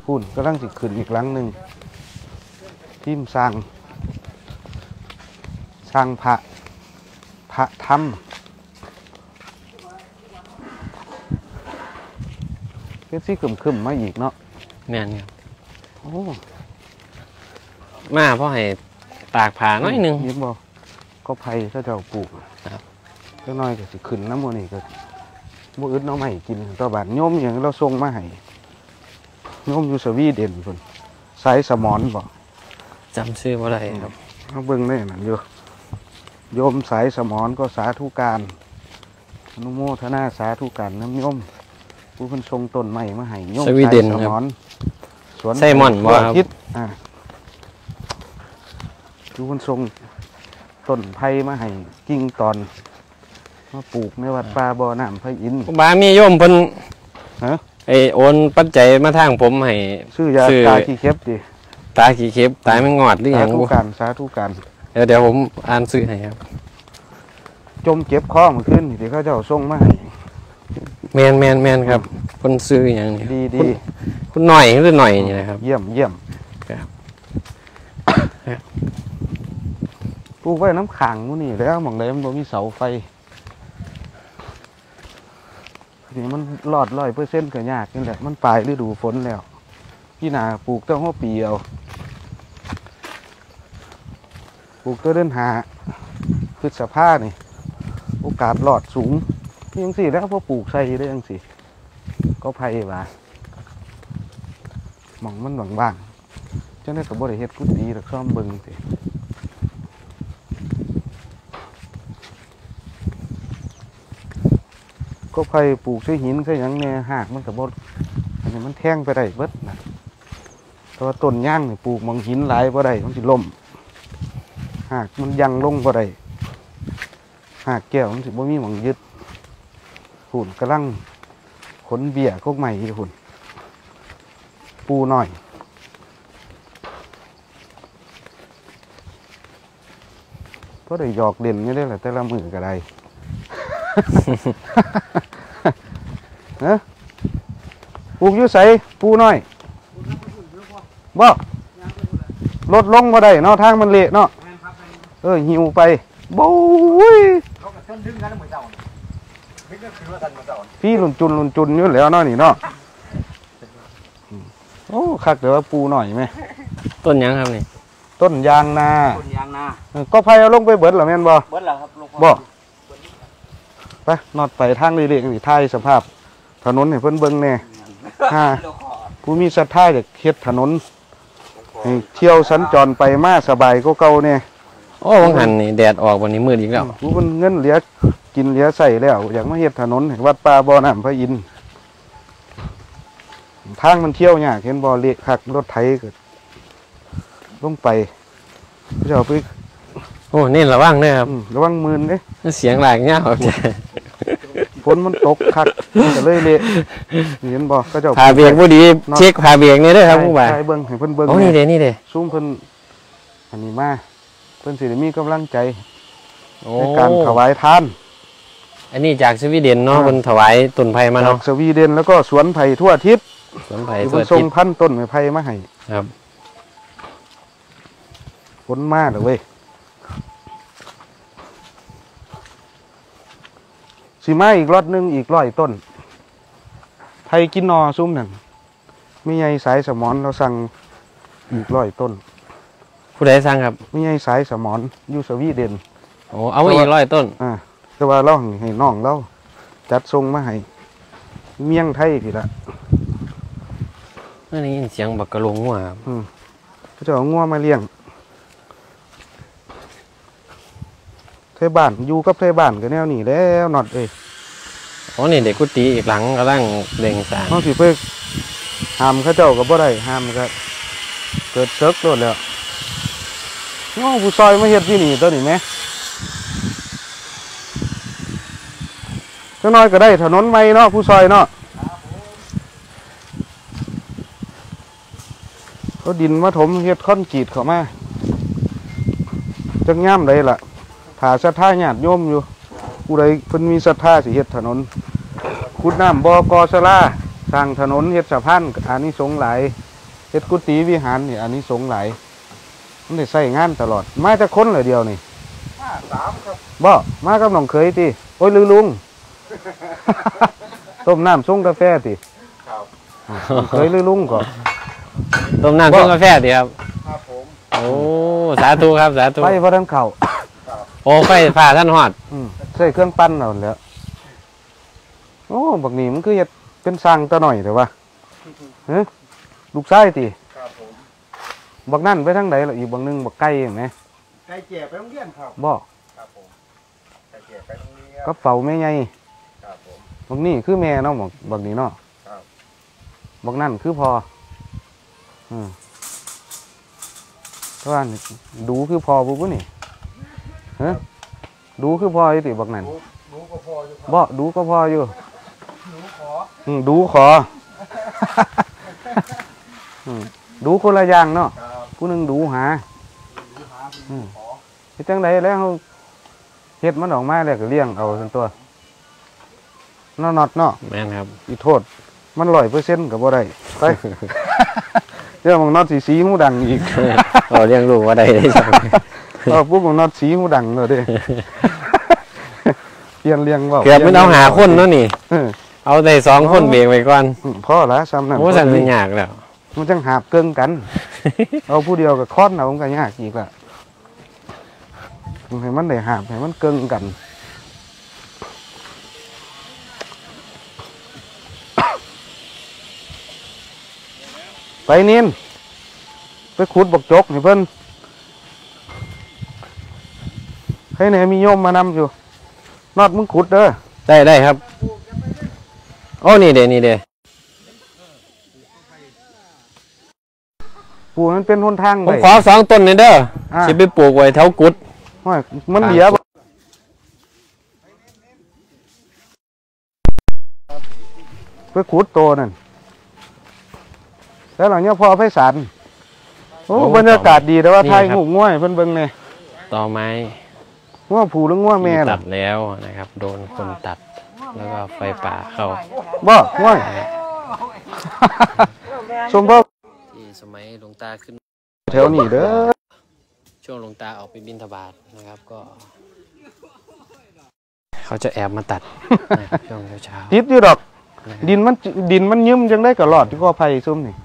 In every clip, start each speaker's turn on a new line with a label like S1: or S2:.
S1: พูดกำลังสิขึ้นอีกหลังหนึ่งทีมสร้างพระธรรมเพื่อที่ขึ้นมาอีกเนาะ
S2: แม่นครับ
S1: โอ้
S2: มาเพราะให้ตากผ้าน้อยนึง
S1: ยิบบอกก็ไผ่ถ้าเจ้าปลูก
S2: ครับ
S1: เล็กน้อยก็สิขึ้นน้ำมันนี่ก็บ่อึดน้องใหม่กินต่อบาดโยมอย่างเราส่งมาให้โยมอยู่สวีเดนคนสายสมอนบอก
S2: จำชื่อว่าอะไรครับ
S1: เขาเบิ่งได้นั่นอยู่โยมสายสมอนก็สาธุการอนุโมทนาสาธุการน้ำโยมผู้คนทรงต้นใหม่มาให้โยมสายสมอนสวน
S2: ไซมอนว่า
S1: คิดผู้คนทรงต้นไผ่มาให้กิ่งตอนมาปลูกในวัดป่าบ่อน้ำไผ่อิน
S2: บามีโยมเพิ่นไอโอนปัจจัยมาทางผมให้
S1: ซื้อยาตาขี้เข็บดิ
S2: ตาขี้เข็บตายไม่งอดหรือยัง
S1: สาธุการ
S2: เดี๋ยวผมอ่านซื้อให้ครับ
S1: จมเจ็บคอมาขึ้นเดี๋ยวเขาจะเอาส่งมาให้
S2: แมนครับคนซื้ออย่างนี้
S1: ดี
S2: คุณหน่อยหรือหน่อยนี่นะครับ
S1: เยี่ยม
S2: ครับ
S1: ปลูกไว้น้ำขังนู่นนี่แล้วมองเลยมันบ่มีเสาไฟนี่มันหลอด100%ก็ยากนี่แหละมันปลายฤดูฝนแล้วพี่นาปลูกตั้งหัวปีเอาปลูกตัวเดินหาพฤษภานี่โอกาสหลอดสูงยังสิแล้วพอปลูกใส่ได้ยังสิก็ไผ่ว่ามองมันบางๆจังได้กับบริเฮ็ดกุฏิหรือซ่อมเบิ่งสิก็ไผ่ปลูกใส่หินใส่หยังเนี่ยหากมันกับบดอันนี้มันแท่งไปได้เบิดนะแต่ว่าต้นย่างนี่ปลูกมองหินหลายบ่ได้มันสิล่มหากมันยังลงบ่ได้หากแก้วมันสิบ่มีหมองยึดหุ่นกำลังขนเบี้ยกกใหม่หุ่นปูหน่อยก็ได้หยอกเด่นนี่ได้แหละแต่ละมือก็ได้ปลูกอยู่ใส่ปูหน่อยบ่ลดลงบ่ได้เนาะทางมันเละเนาะหิวไปบู๊ยพี่หลุนจุนอยู่แล้วเนาะนี่เนาะโอ้คักเดี๋ยวว่าปูหน่อยไหม
S2: ต้นยังครับนี่
S1: ต้นยางนาก็พายเอาลงไปเบิดหรอแม่นบ่
S3: เบิดแล้วครับ
S1: บ่ไปนอดไปทางเรื่อยๆนี่ท้ายสภาพถนนให้เพิ่นเบิ่งแน่ผู้มีศรัทธาอยากเฮ็ดถนนให้เที่ยวสัญจรไปมาสบายก็เก่าเนี่ย
S2: โอ้วังหันนี่แดดออกวันนี้มืดอีกแล้ว
S1: ผู้เพิ่นเงินเหลือกินเหลือใส่แล้วอยากมาเฮ็ดถนนให้วัดป่าบ่อน้ำพระอินทร์ทางมันเที่ยวยากเห็นบ่เละคักรถไถก็ลงไปเจ้าไป
S2: โอ้นี่ระวังเด้อครับ
S1: ระวังมืนเด้
S2: เสียงหลายเงี้ยครับ
S1: ฝนมันตกคักก็เลยเละเห็นบ่ก็เจ้า
S2: พาเบียกบ่ดีเช็คพาเบียกนี่เด้อครับผู้บ่าว
S1: ใช่เบิ่งให้เพิ่นเบิ่ง
S2: โอ้นี่เด้
S1: ซูมเพิ่นอันนี้มาเพิ่นสิได้มีกำลังใจในการถวายทาน
S2: อันนี้จากสวีเดนเนาะเพิ่นถวายต้นไผ่มาเนาะ
S1: สวีเดนแล้วก็สวนไผ่ทั่วทิศ
S2: สวนไผ่ทั่วทิศ
S1: ส่งพันต้นไผ่มาให้
S2: ครับ
S1: ฝนมาแล้วเว้ยสิมาอีกรอดนึงอีก100 ต้นไผ่กินนอซุ่มนั่นมีใหญ่สายสมอนเราสั่งอีก100 ต้น
S2: ผู้ใดสั่งครับ
S1: มีใหญ่สายสมอนอยู่สวีเดน
S2: โอ้เอาอีก100 ต้น
S1: แต่ว่าเราให้น้องเราจัดทรงมาให้เมี่ยงไทยพี่ละ
S2: นี่เสียงบักกะโลงงัวครับ
S1: เขาจะเอางัวมาเลี้ยงเทบ้านอยู่กับเทบ้านก็แนวนี้แล้วนอด
S2: อ๋อนี่เด็กกุฏิอีกหลังกำลังเด้งสร้าง
S1: เขาสิเพิ่งห้ามเขาเจ้าก็บ่ได้ห้ามก็เกิดเซิร์ฟโดนแล้วน้องผู้ซอยมาเฮ็ดที่นี่ตัวนี้ไหมจังน้อยก็ได้ถนนใหม่เนาะผู้ซอยเนาะเขาดินมาถมเฮ็ดคอนกรีตเข้ามาจังย่ำเลยล่ะถ้าศรัทธาญาติโยมอยู่ผู้ใดเพิ่นมีศรัทธาสิเฮ็ดถนนขุดน้ำบ่อกอสลาสร้างถนนเฮ็ดสะพานอานิสงส์หลายเฮ็ดกุฏิวิหารนี่อันนี้สงส์หลายมันได้ใช้งานตลอดมาจากคนเลยเดียวนี่3ครับบ่มากับน้องเคยติโอ้ยลือลุง ต้มน้ำชงกาแฟติครับเคยลือลุงก่อน
S2: ต้มน้ำชงกาแฟดีครับ
S1: ครับผม
S2: โอ้สาธุครับสาธุ
S1: ไฟบ่ทันเข้า
S2: โอ้ไฟฟ้าท่านฮอด
S1: ใช้เครื่องปั้นเอาแล้วโอ้บักนี่มันคือเฮ็ดเป็นสร้างตะหน่อยแต่ว่าฮะลูกชายติครับผมบักนั่นไปทางใดล่ะอีกบักนึงบักไก่เห็นไหมไก่แก่ไปโรงเรียนครับบ่ครับผมไก่แก่ไปโรงเรียนกับเฝ้าแม่ใหญ่ครับผมบักนี่คือแม่เนาะบักนี่เนาะครับบักนั่นคือพ่อแต่ว่าดูคือพ่อปุ๊บนี่ฮะดูคือพ่ออยู่ติบักนั่นดูก็พ่ออยู่บ่ดูก็พ่ออยู่ดูขอดูคนละอย่างเนาะผู้หนึ่งดูหาเฮ็ดจังไดแล้วเฮ็ดมันออกมาแล้วก็เลี้ยงเอาส่วนตัวนอดเนาะ
S2: แม่นครับ
S1: อีโทษมัน100%ก็บ่ได้ไปเดี๋ยวมึงนอดสีหูดังอีก
S2: เลี้ยงลูกว่าได้จัง
S1: ปุ๊บมึงนอดสีหูดังเลยเด้เปลี่ยนเลี้ยงเว้า
S2: เกือบไม่เอาหาคนเนาะนี่เอาได้2คนเบรกไว้ก่อน
S1: พอละซ้ำนั่น
S2: โอ้สั่นมันยากแล้ว
S1: มันจังหาบเกิงกันเอาผู้เดียวกับค้อนเอามันก็ยากอีกละให้มันได้หาบให้มันเกิงกันไปนินไปขุดบกจกให้เพิ่นให้ไหนมีโยมมานำอยู่นอดมึงขุดเด้อ
S2: ได้ครับโอ้นี่เด้
S1: ปลูกมันเป็นหนทาง
S2: ผมขอ2ต้นนี่เด้อสิไปปลูกไว้แถวกุด
S1: มันเหลียบไปขุดโตนั่นแล้วหลังนี้พอไพศาลโอ้บรรยากาศดีแต่ว่าไทยงูง่วยเพิ่นเบิ่งเนี่ย
S2: ต่อไม้
S1: ง่วผูหรือง่วแม่
S2: ตัดแล้วนะครับโดนคนตัดแล้วก็ไฟป่าเข้า
S1: บ่ง่วยชมบ่
S2: ที่สมัยหลวงตาขึ้น
S1: แถวนี้เด้อ
S2: ช่วงหลวงตาออกไปบิณฑบาตนะครับก็เขาจะแอบมาตัดช่วงเช้า
S1: ติดอยู่ดอกดินมันยืมจังได้ก็รอดที่ก็ไผ่ซุ่มนี่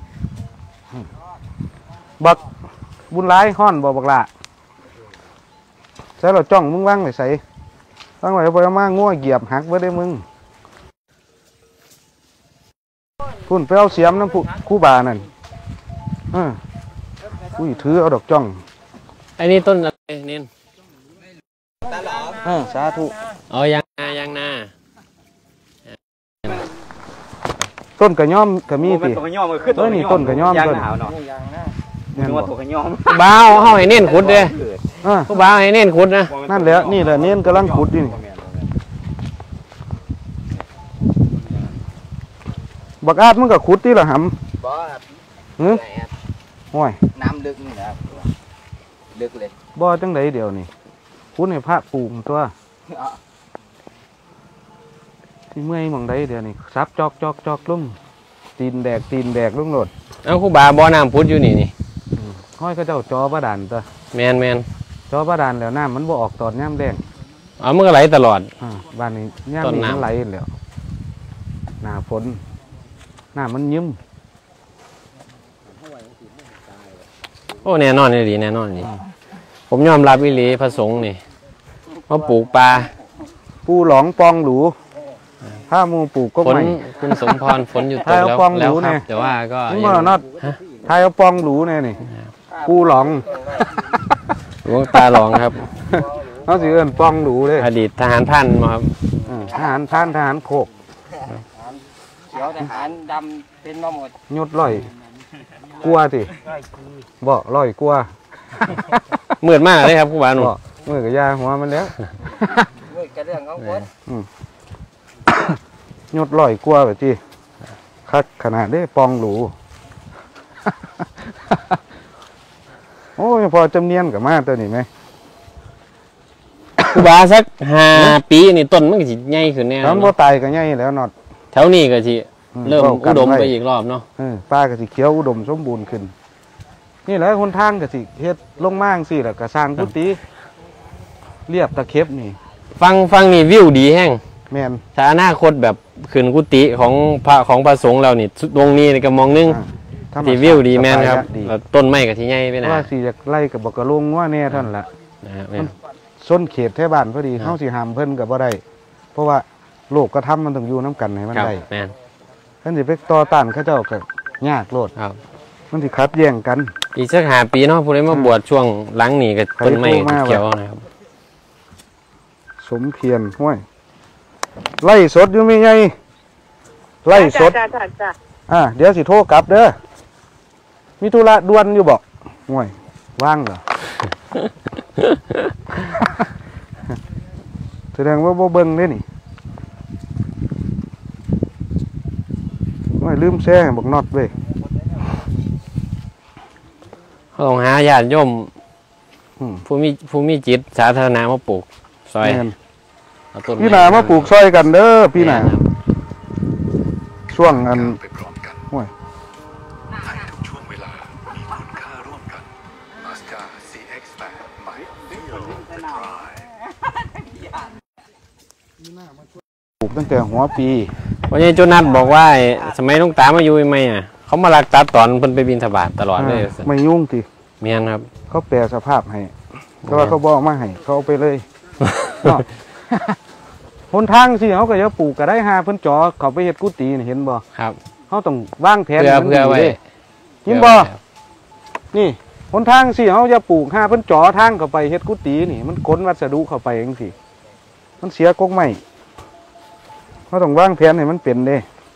S1: บักบุญร้ายห้อนบ่บักละใส่เราจ้องมึงว่างไปใส่ว่างไปเอาไปมาง่วเหยียบหักไว้ได้มึงพุ่นไปเอาเสียมน้ำคู่บานั่นอุ้ยถือเอาดอกจ้อง
S2: ไอ้นี่ต้นอะไรเน้น
S1: สาธุ
S2: ยางนา
S1: ต้นกระย่อมกระมีตินี่ต้นกระย่อมต้น
S2: บ้าเขาให้เน้นขุดเลยผู้บ้าให้เน้นขุดนะ
S1: นั่นแหละนี่แหละเน้นกำลังขุดนี่บักอาดมันก็ขุดที่ละหำบ่ห้อย
S3: น้ำลึกนี่นะลึกเลย
S1: บ่จังไดเดี๋ยวนี่ขุดให้พระปลูกตัวที่เมื่อยมองได้เดี๋ยวนี้ซับจอกลุ่มตีนแดกลุ่มโหลด
S2: เอาผู้บ่าบ่อน้ำพุดอยู่นี่
S1: ห้อยก็เจ้าจอบาดาลตัว
S2: แมน
S1: จอบาดาลแล้วน้ำมันบ่ออกตอนย่ำแดง
S2: มันก็ไหลตลอด
S1: บ้านนี้ย่ำนี้มันไหลแล้วหน้าฝนน้ำมันยืม
S2: โอ้แน่นอนเลยดีแน่นอนดีผมยอมรับวิลีพระสงฆ์นี่มาปลูกปลา
S1: ปูหลองปองหลูถ้ามูปลูกก็ไม่
S2: คุณสมพรฝนอยู่ตกแล้วครับแต่ว่าก็
S1: เมื่อนอดไทยเอาปองหลูเนี่ยนี่ปูหลอง
S2: หลวงตาหลองครับ
S1: เขาสิเอิ้นปองหลูเลย
S2: อดีตทหารพันมาครับ
S1: ทหารพันทหารโคก
S3: เขียวทหารดำเป็นมาหมด
S1: ยศลอยกลัวสิบ่ลอยกลัว
S2: เหมือนมากเลยครับผู้บ่าวหนุ่ม
S1: เหมือนกับยาหัวมันแล้ว
S3: เหมือนกับเรื่องของคน
S1: ยศลอยกลัวแบบที่คักขนาดได้ปองหลูโอ้ยพอจำเนียนกับมาตัวนี้ไหม
S2: ผู้บ่าวสัก5 ปีนี่ต้นมันก็สิใหญ่ขึ้นแน่
S1: แล้วบ่ตายก็ใหญ่แล้วนอด
S2: แถวนี้ก็สิเริ่มอุดมไปอีกรอบเนาะ
S1: ป่าก็สิเขียวอุดมสมบูรณ์ขึ้นนี่แหละหนทางก็สิเฮ็ดลงมาจังซี่แล้วก็สร้างกุฏิเรียบตะเข็บนี่
S2: ฟังนี่วิวดีแห้ง
S1: แม่น
S2: ถ้าอนาคตแบบขึ้นกุฏิของพระสงฆ์แล้วนี่ตรงนี้ก็มองนึงที่วิวดีแม่นครับต้นไม้ก็ที่ใหญ่ไปนะ
S1: ว่าสิจะไล่กับบอกกระลงว่าแน่ท่านละส้นเขตแท้บ้านพอดีเฮาสิห้ามเพิ่นก็บ่ได้เพราะว่าโลกกระทำมันต้องอยู่น้ำกันให้มันได้
S2: แม่น
S1: ท่านสิไปต่อต้านเขาเจ้าก็ยากโลดมันสิขัดแย้งกัน
S2: อีกสัก5 ปีเนาะผู้ใดมาบวชช่วงหลังนี่ก็ต้นไม้เขียวนะครับ
S1: สมเพียรห้วยไล่สดอยู่มีไงไล่สดเดี๋ยวสิโทรกลับเด้อมีธุระด่วนอยู่บอกห่วยว่างเหรอ แสดงว่าบ่เบิ่งได้นี่ห่วยลืมแซ่บอกน็อตเว้ย
S2: เขาต้องหาญาติโยมผู้มีจิตสาธารณะมาปลูกซอย
S1: พี่นามาปลูกซอยกันเด้อพี่นาช่วงอันห่วยปลูกตั้งแต่หัวปี
S2: วันนี้จุนัทบอกว่าสมัยลุงตามาอยู่ไหมเขามาลักตัดตอนเพิ่นไปบินทบาทตลอดเลย
S1: ไม่ยุ่งที
S2: เมียนครับ
S1: เขาแปลสภาพให้แต่ว่าเขาบอกมาให้เขาเอาไปเลยหนทางสิเขาก็จะปลูกก็ได้หาเพิ่นจ่อเขาไปเฮ็ดกุฏิเห็นบ่
S2: ครับ
S1: เขาต้องวางแผน
S2: เพื่อไว้
S1: ยินบ่นี่หนทางสิเขาจะปลูกหาเพิ่นจ่อทางเข้าไปเฮ็ดกุฏินี่มันขนวัสดุเข้าไปจังซี่มันเสียกกไม้เขาต้องวางแผนให้มันเป็นเด้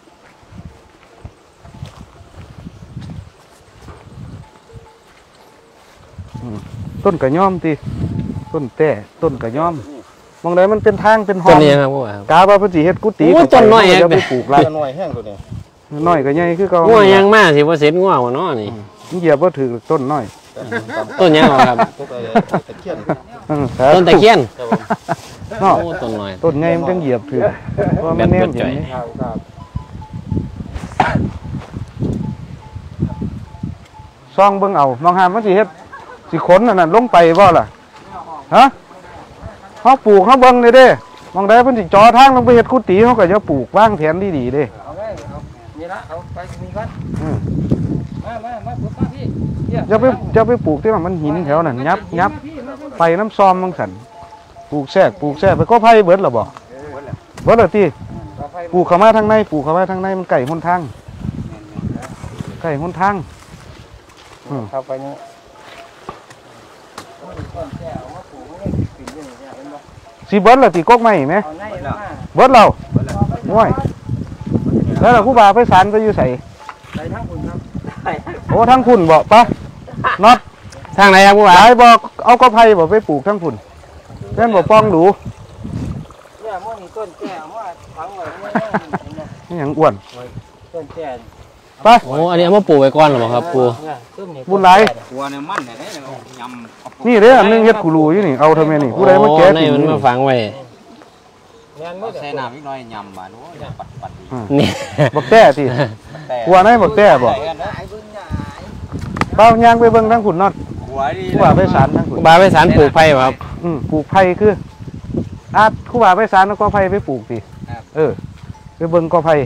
S1: ต้นกระย่อมติต้นแต่ต้นกระย่อมมองได้มันเป็นทางเป็นห้องกาบว่าพอดีเฮ็ดกุฏิ
S2: ต้นน้อย
S1: จะไปปลูกไร
S3: น้อยแห้งตัวนี้
S1: น้อยก็ใหญ่คือเขา
S2: ง่วยังมากสิว่าเสร็จง่วงวะเนาะนี่
S1: เหยียบว่าถือต้นน้อย
S2: ต้นยังครับต้นตะเคียนต้นน้อย
S1: ต้นใหญ่มันต้องเหยียบถือเพราะมันแน่นอย่างนี้ซองเบิ่งเอามองหามันสิเฮ็ดสิขนนั่นลงไปบ่ล่ะฮะเขาปลูกเขาเบิ่งเลยเด้มองได้เพิ่นสิจ่อทางลงไปเฮ็ดกุฏิเขาก็จะปลูกวางแผนดีๆเด้
S3: นี่ละเอาไปมีก่อนมาปลูกพี่
S1: จะไปปลูกที่มันหินแถวนั้นยับไปน้ำซอมมังสันปลูกแทรกไปก็ไผ่เบิดหรอบ่เบิดหรอที่ปลูกเข้ามาทางในมันไก่หนทาง
S3: เข้าไปนี่
S1: สีเบิร์ดเหรอตีก๊กไหมไหมเบิร์ดเราง่วยแล้วเราคู่บ่าวไปสารไปอยู่ใส่
S3: ทั้งคุณครับ
S1: โอ้ทั้งคุณบอกปะน็อต
S2: ทางไหนครับคู่บ่าว
S1: บอกเอากระไผ่บอกไปปลูกทั้งคุณเล่นบอกป้องดู
S3: เนี่ยม้วนนี่ต้นแก่ม้วนฝังไว้
S1: นี่อย่างอ้วน
S3: ต้นแก่
S1: ไป
S2: โอ้อันนี้เอามาปลูกไว้ก่อนหรอครับปู
S1: บุญไรนี่เด้ออันนึงเฮ็ดกูรูอยู่นี่เอาทำไมนี่ผู้ใดมาแก้
S2: ที่มันมาฝังไว้
S3: ใส่น้ำนิดหน่อยยำมาโอ้ยปัด
S2: นี่
S1: บักแต้ที่หัวไหนบักแต้บ่เป้ายางไปเบิ่งทั้งขุนนอดคู่บ่าไปสารทั้งขุน
S2: บ่าไปสารปลูกไผ่ครับ
S1: ปลูกไผ่คือคู่บ่าไปสารแล้วก็ไผ่ไปปลูกสิไปเบิ่งก็ไผ่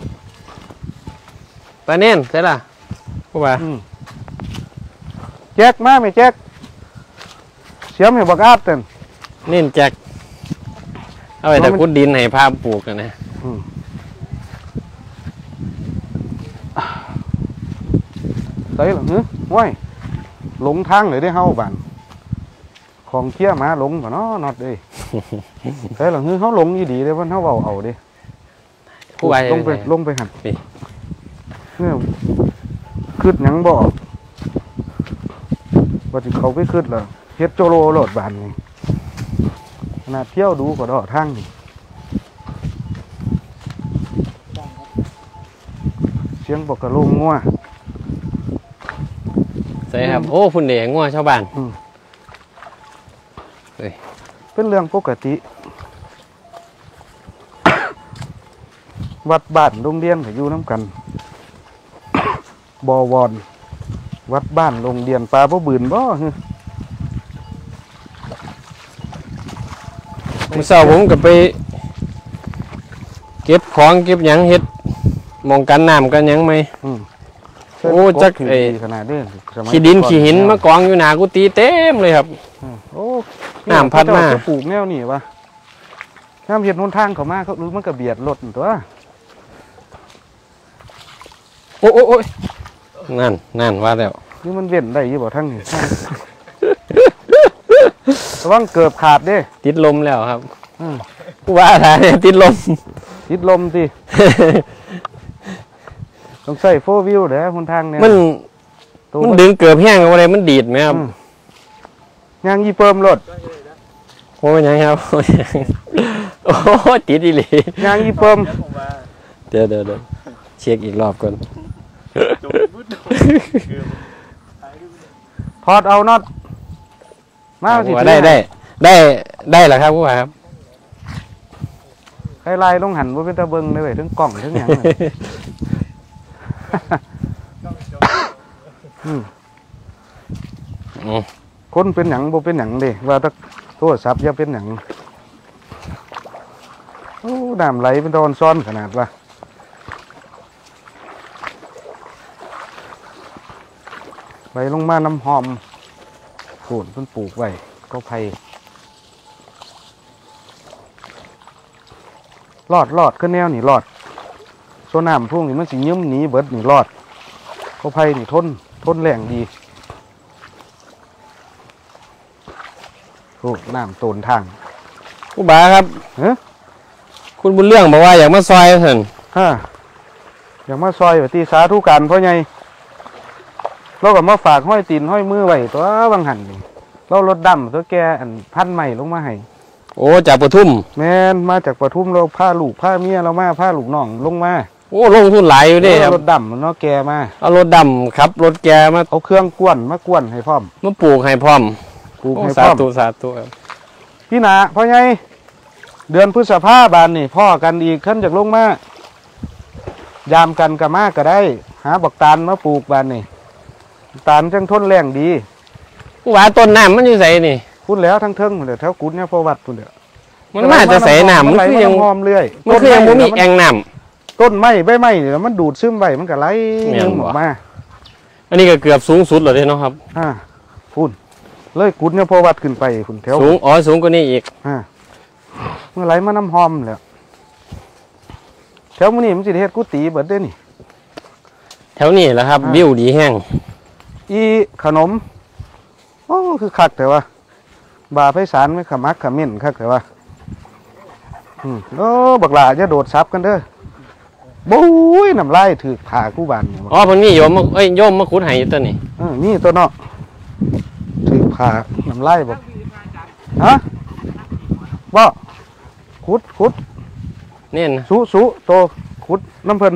S2: ปลาเน่นใช่ล่ะคู่บ่า
S1: แจ็คมาไหมแจ็คเสียมเห็นบักอาดเต็ม
S2: เน่นแจ็คเอาไปแต่กุดดินให้ภาพปลูกกันนะ
S1: ใส่หรอว้ายหลงทางเลยได้เฮาบ้านของเคี้ยมาหลงกว่าน้อนอดเลยใส่หรอเฮาหลงยี่ดีเลยว่าเฮาเอาดิลงไปหันเนี่ยคืดยังบ่ว่าที่เขาไปคืดแล้วเฮ็ดโจโลโหลดบานนี่ขนาดเที่ยวดูก็ดอทางนี่เสียงบอกกระโลงงัว
S2: ใช่ครับโอ้พุ่นเดงงัวชาวบ้าน
S1: เป็นเรื่องปกติวัดบ้านโรงเรียนก็อยู่น้ำกันบวรวัดบ้านโรงเรียนปลาบ่บืนบ่ฮึ
S2: เมื่อเช้าผมก็ไป เก็บของเก็บหยังเฮ็ดมองกันน้ำกันหยังไหม โอ้จัก
S1: ไอ้ขนาดนี้สมัย
S2: ขี้ดินขี้หินมากองอยู่หนากุฏิเต็มเลยครับ
S1: โอ้
S2: น้ำพัดมา
S1: เขจะปลูกแนวนี่วะน้ำเห็ดหนทางเขามาเขารู้มันก็เบียดรถตัว
S2: โอ้โอ้โอ้ยนั่นว่าแล้ว
S1: นี่มันเว้นได้อยี่บ่ทั้งนี่ ระวังเกือบขาดเด้
S2: ติดลมแล้วครับ
S1: อืม
S2: ว่าอะไรเนี่ยติดลม
S1: ติดลมสิต้องใส่โฟวิวเด้อหนทางเนี่ย
S2: มันดึงเกือบแห้งอะไรมันดีดไหมครับ
S1: ยางยี่เปิมรถ
S2: โอ้ยยังครับ โอ้ติดอีหลี
S1: ยางยี่เปิม
S2: เดี๋ยวเช็คอีกรอบก่อน
S1: ถอดเอาน็อตมาสิ
S2: ได้เหรอครับผู้ว่าครับ
S1: ใครไล่ลงหันว่าเป็นตะเบิงเลยเว้ยทั้งกล่องทั้งหยังเลย คนเป็นหยังบ่เป็นหยังเด้ว่าถ้าโทรศัพท์อย่าเป็นหยังโอ้น้ำไหลเป็นตอนซ้อนขนาดว่าไหลลงมาน้ำหอมโขนเพิ่นปลูกไว้ก็ไผ่รอดขึ้นแนวนี่รอดโซน้ำพวกนี้มันสิยืมหนีเบิดนี่รอดก็ไผ่นี่ทนแรงดีโอ้น้ำโตนทาง
S2: ผู้บ่าครับ
S1: เฮ้ย
S2: คุณบุญเรื่องบอกว่าอยากมาซอยเพิ่น
S1: ฮะอย่างมาซอยแบบตีสาธุการเพราะไงเราก็มาฝากห้อยตีนห้อยมือไว้ตัวบางหันนี่เรารถดำตัวแกอันพันใหม่ลงมาให้
S2: โอ้จากปทุม
S1: แม่นมาจากปทุมเราผ้าลูกผ้าเมียเรามาผ้าลูกน้องลงมา
S2: โอ้ลงทุนหลายอยู่เด้ครับ
S1: รถดำเนาะแกมา
S2: เอารถดำครับรถแกมา
S1: เอาเครื่องกวนมากวนให้พร้อม
S2: มาปลูกให้พร้อม
S1: ปลูก
S2: โอ้
S1: ให้พ
S2: สา
S1: ร้อม
S2: ธุสาธุครับ
S1: พี่นาเพราะไงเดือนพฤษภาบานนี่พ่อกันอีกขึ้นจากลงมายามกันกับมาก็ได้ หาบักตาลมาปลูกบานนี่ตาลจังทนแรงดี
S2: ผู้ว่าต้นน้ำมันอยู่ไสนี่
S1: พูดแล้วทั้งเทิงพุ่นเด้อแถวกุดเนี่ยพอวัดพุ่นเด้อ
S2: มันมาจะใส่น้ำมันคือยัง
S1: หอมเรื่อย
S2: มันคือยังบ่มีแอ่งน้
S1: ต้นไม้ใบไม้เนี่ยมันดูดซึมไว้มันก็ไหล
S2: แม่นบ่
S1: ยืมออกมา
S2: ำอันนี้ก็เกือบสูงสุดแล้วเด้เนาะครับ
S1: พุ่นเลยกุดเนี่ยพอวัดขึ้นไปพุ่นแถว
S2: สูงกว่านี้อีก
S1: เมื่อไหลมาน้ำหอมแล้วแถวมื้อนี้มันสิเฮ็ดกุฏิเบิดเด้นี่
S2: แถวนี้แหละครับวิวดีแห้ง
S1: อีขนมโอ้คือคักแต่ว่าบาไพศาลไม่ขมักขมิ้นคักแต่ว่าโอ้บักหลาจะโดดซับกันเด้อบุ้ยน้ำลายถือผ่ากู้บานนี่
S2: อ๋อเพิ่นมีโยมมาโยมมาขุดให้อยู่ตัวนี้
S1: นี่ตัวเนาะถือผ่าน้ำลายบอกฮะบ่ขุด
S2: เนี่ยนะ
S1: สุโตขุดน้ำเพิ่น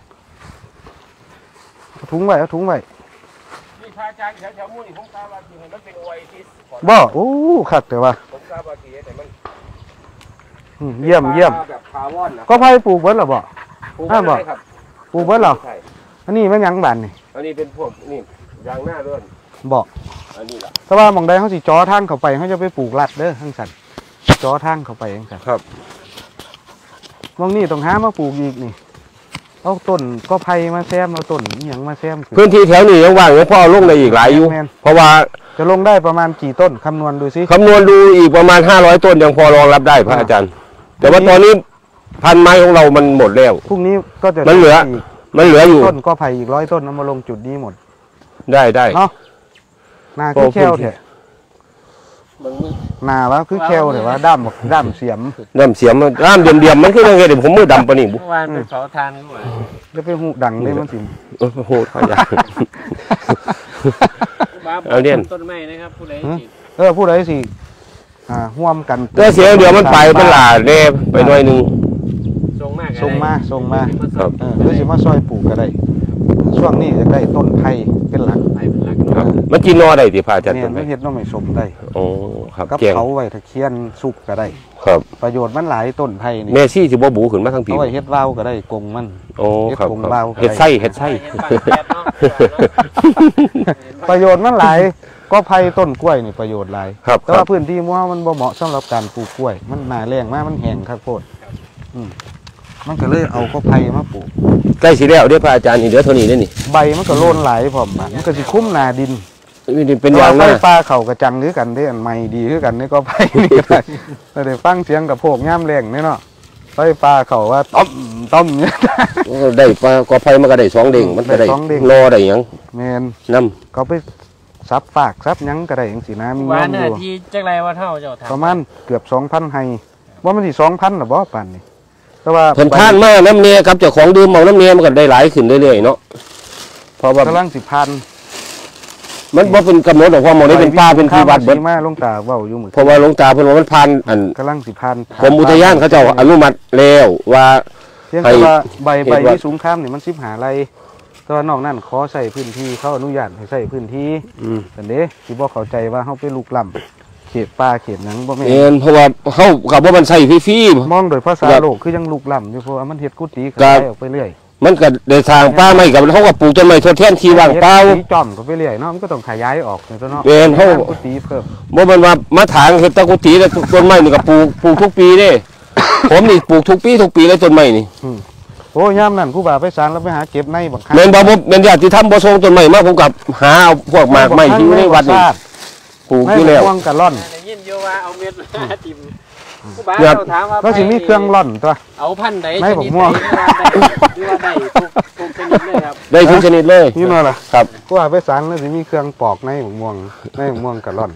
S1: เอาถุงไว้
S3: นี่พระอาจารย์แถวๆมู่นี่ผมทราบว่าที่มันเป็นโอไอซิส
S1: บ่โอ้คักแต่ว่า
S3: ผมทราบว่าที่แต่มัน
S1: เยี่ยม
S3: แบบพาวอนนะ
S1: ก็ไผ่ปลูกเบิดหรอบ่
S3: ปลูกได้ครับ
S1: ปลูกเบิดหรอ
S3: ใช่
S1: อันนี้มันหยังบานนี่
S3: อันนี้เป็นพวกนี่ยางหน้าด้วย
S1: บ่
S3: อันนี้ล่ะ
S1: แต่ว่าหมองใดเขาสิจ่อทางเข้าไปเขาจะไปปลูกลัดเด้อทั้งสันจ่อทางเข้าไปทั้งสัน
S3: ครับ
S1: หมองนี่ต้องหามาปลูกอีกนี่เอาต้นก็ไผ่มาแซมเอาต้นอหยังมาแซมขึ้น
S4: พื้นที่แถวนี้ยังว่างยังพ่อลงได้อีกหลายอยู่
S1: แม่น
S4: เพราะว่า
S1: จะลงได้ประมาณกี่ต้นคำนวณดูสิ
S4: คำนวณดูอีกประมาณ500ต้นยังพอรองรับได้พระอาจารย์ แต่ว่าตอนนี้พันไม้ของเรามันหมดแล้ว
S1: พรุ่งนี้ก็จะ
S4: มันเหลือ
S1: อีก
S4: มันเหลืออยู่
S1: ต้นก็ไผ่อีก100 ต้นเอามาลงจุดนี้หมด
S4: ได้
S1: เนาะนาคือแควเถอะ
S3: มัน
S1: นาว่าคือแควเถอะว่าด้ามเสียม
S4: น้ำเสียมน้ำเดียมๆมันคือยังไงเดี๋ยวผมมือดำปะนี่บุ
S2: เมื่อวานไปเผาทานเข้ามา
S1: จะไปหูดังเลยมันสิ
S4: โอ้โหพระอาจารย์ เอาเนี่ย
S2: ต้นไม้นะครับผู้ใดที่
S1: พูดอะไรสิห่วมกัน
S4: ก็เสียเดียวมันไปเป็นหลาเน่ไปหน่อยหนึง
S2: ส่งมาก
S1: ส่งมา
S4: ครับ
S1: หรือสิมาซอยปลูกก็ได้ช่วงนี้จะได้ต้นไผ่เป็นหลัก
S2: ไปเป็นหลัก
S4: ครับมันกินนอได้ติพระอาจารย์
S1: เนี่
S4: ต้
S1: ย
S4: น
S1: มั
S4: ไม้
S1: นเฮ็ดหน่อไม้สมได้
S4: โอ้ครับ
S1: กับ
S4: แกง
S1: เขาไว้ถ้าเคียนสุกก็ได้
S4: ครับ
S1: ประโยชน์มันหลายต้นไผ่นี่
S4: แม่ซี่สิบ่บูขึ้นมาทั้งปี
S1: เอาไว้เฮ็ดว่าวก็ได้กงมัน
S4: โอ้ครับ
S1: เฮ็ดผง
S4: ครับ
S1: เบา
S4: เฮ็ดไส้เฮ็ดไส้
S1: ประโยชน์มันหลายก็ไผ่ต้นกล้วยนี่ประโยชน์หลาย
S4: ครับ
S1: แต่ว่าพื้นที่มั่วมันบ่เหมาะสำหรับการปลูกกล้วย มันหนาแรงมากมันแห้งคักโพดมันก็เลยเอาก็ไผ่มาปลูก
S4: ใกล้สิแล้วเด้อพระอาจารย์อีกเดี๋ยวเท่านี้เด้อนี่
S1: ใบมันก็โลนหลายพร้อมบาดมันก็สิคุ้มหนาดิน
S4: นี่เป็นอย่าง
S1: ไฟ
S4: นะ
S1: ฟ้าเขากระจังคือกันเด้อันใหม่ดีคือกันนี่ก็ไผ่นี่ก็ได้แล้วได้ฟังเสียงกับพวกย่ำแรงนี่เนาะไฟฟ้าเขาว่าต้มเนี่ย
S4: ได้ปลากอไผ่มันก็ได้2เด้งมันก็ได้
S1: ได้สองเด้ง
S4: รอได้หยัง
S1: แมน
S4: นํ
S1: เขาไปซับฝากซับหยังก็ได้จังซี่นะมี
S3: ว่า
S1: น้ำ
S3: ห
S1: อ
S3: น้า
S1: ยู่
S3: ที่จักไรว่าเท่าเจ้า
S1: ประมาณเกือบ 2,000ไฮว่ามันสิ2,000หรอบ่ปานนี้แต่ว่า
S4: เพิ่นทานมาน้ำเนยครับเจ้าของดื่มเอาน้ำเนยมันก็ได้หลายขึ้นเรื่อยๆเนาะเพราะว่า
S1: กำลังสิพัน
S4: มันบ่เป็นกำหนดหรอกว่าหมองนี้เป็นป่าเป็นที่วัดเบิด
S1: มาลงตาเว้าอยู่มื้อ
S4: เพราะว่าหลวงตาเพิ่นว่ามันผ่านอัน
S1: กำลังสิพัน
S4: กรมอุทยานเขาเจ้าอนุมัติแล้วว่า
S1: เพียงแต่ว่าใบ
S4: เห็นว่า
S1: ที่สูงข้ามนี่มัน15ไร่แต่ว่านอกนั้นขอใช้พื้นที่เขาอนุญาตให้ใช้พื้นที่แต่เด้สิบ่เข้าใจว่าเฮาไปลุกล้ำเขตป่าเขตหยังบ่แม่น
S4: เอ็นเพราะว่าเฮากับว่ามันใส่ฟรี
S1: มองโดยภาษาโลกคือยังลุกล้ำอยู่เพราะว่ามันเฮ็ดกุฏิข
S4: ครั
S1: ยา
S4: บ
S1: ยออกไปเรื่อย
S4: ๆมันก็ได้สร้างป่าใหม่กับเฮาก็ปลูกต้นไม้ทดแทนที่ว่างเปล่า
S1: ฮ็ดสีจอมก็ไปเรื่อยเนาะมันก็ต้องขยายออกเนาะ
S4: แม่นเฮา
S1: กุฏิเพิ่ม
S4: บ่แม่นว่ามาถางเฮ็ดตะกุฏิแล้วต้นไม้นี่ก็ปลูกทุกปีเด้ ผมนี่ปลูกทุกปีเลยต้นไม้นี่
S1: โอ้ยามนั้นครูบาไปสารแล้วไปหาเก็บในบัก
S4: แม่นบ่แม่นญาติธรรมบ่ส่งต้นไม้มาผมก็หาเอาพวกหมากไม้ที่อยู่ในวัดนี่ปลูกอยู่แล้ว
S1: ม่วงกะล่อน
S3: ได้ยินอยู่ว่าเอาเม็ดมาจิ้มผู้บ้า
S4: ครับ
S3: เราถามว่า
S1: แล้วสิมีเครื่องล่อนตัว
S3: เอาพันธุ์ใด
S1: ไม่
S3: ช
S1: ผม
S3: นิด
S1: ม่วง
S3: หรือว่าได้ทุกชนิดเลยครับ
S4: ได้ทุกชนิดเลย
S1: นี่น่ะล่ะ
S4: ครับ
S1: ครูบาไปสารแล้วสิมีเครื่องปอกในบักม่วงกะล่อน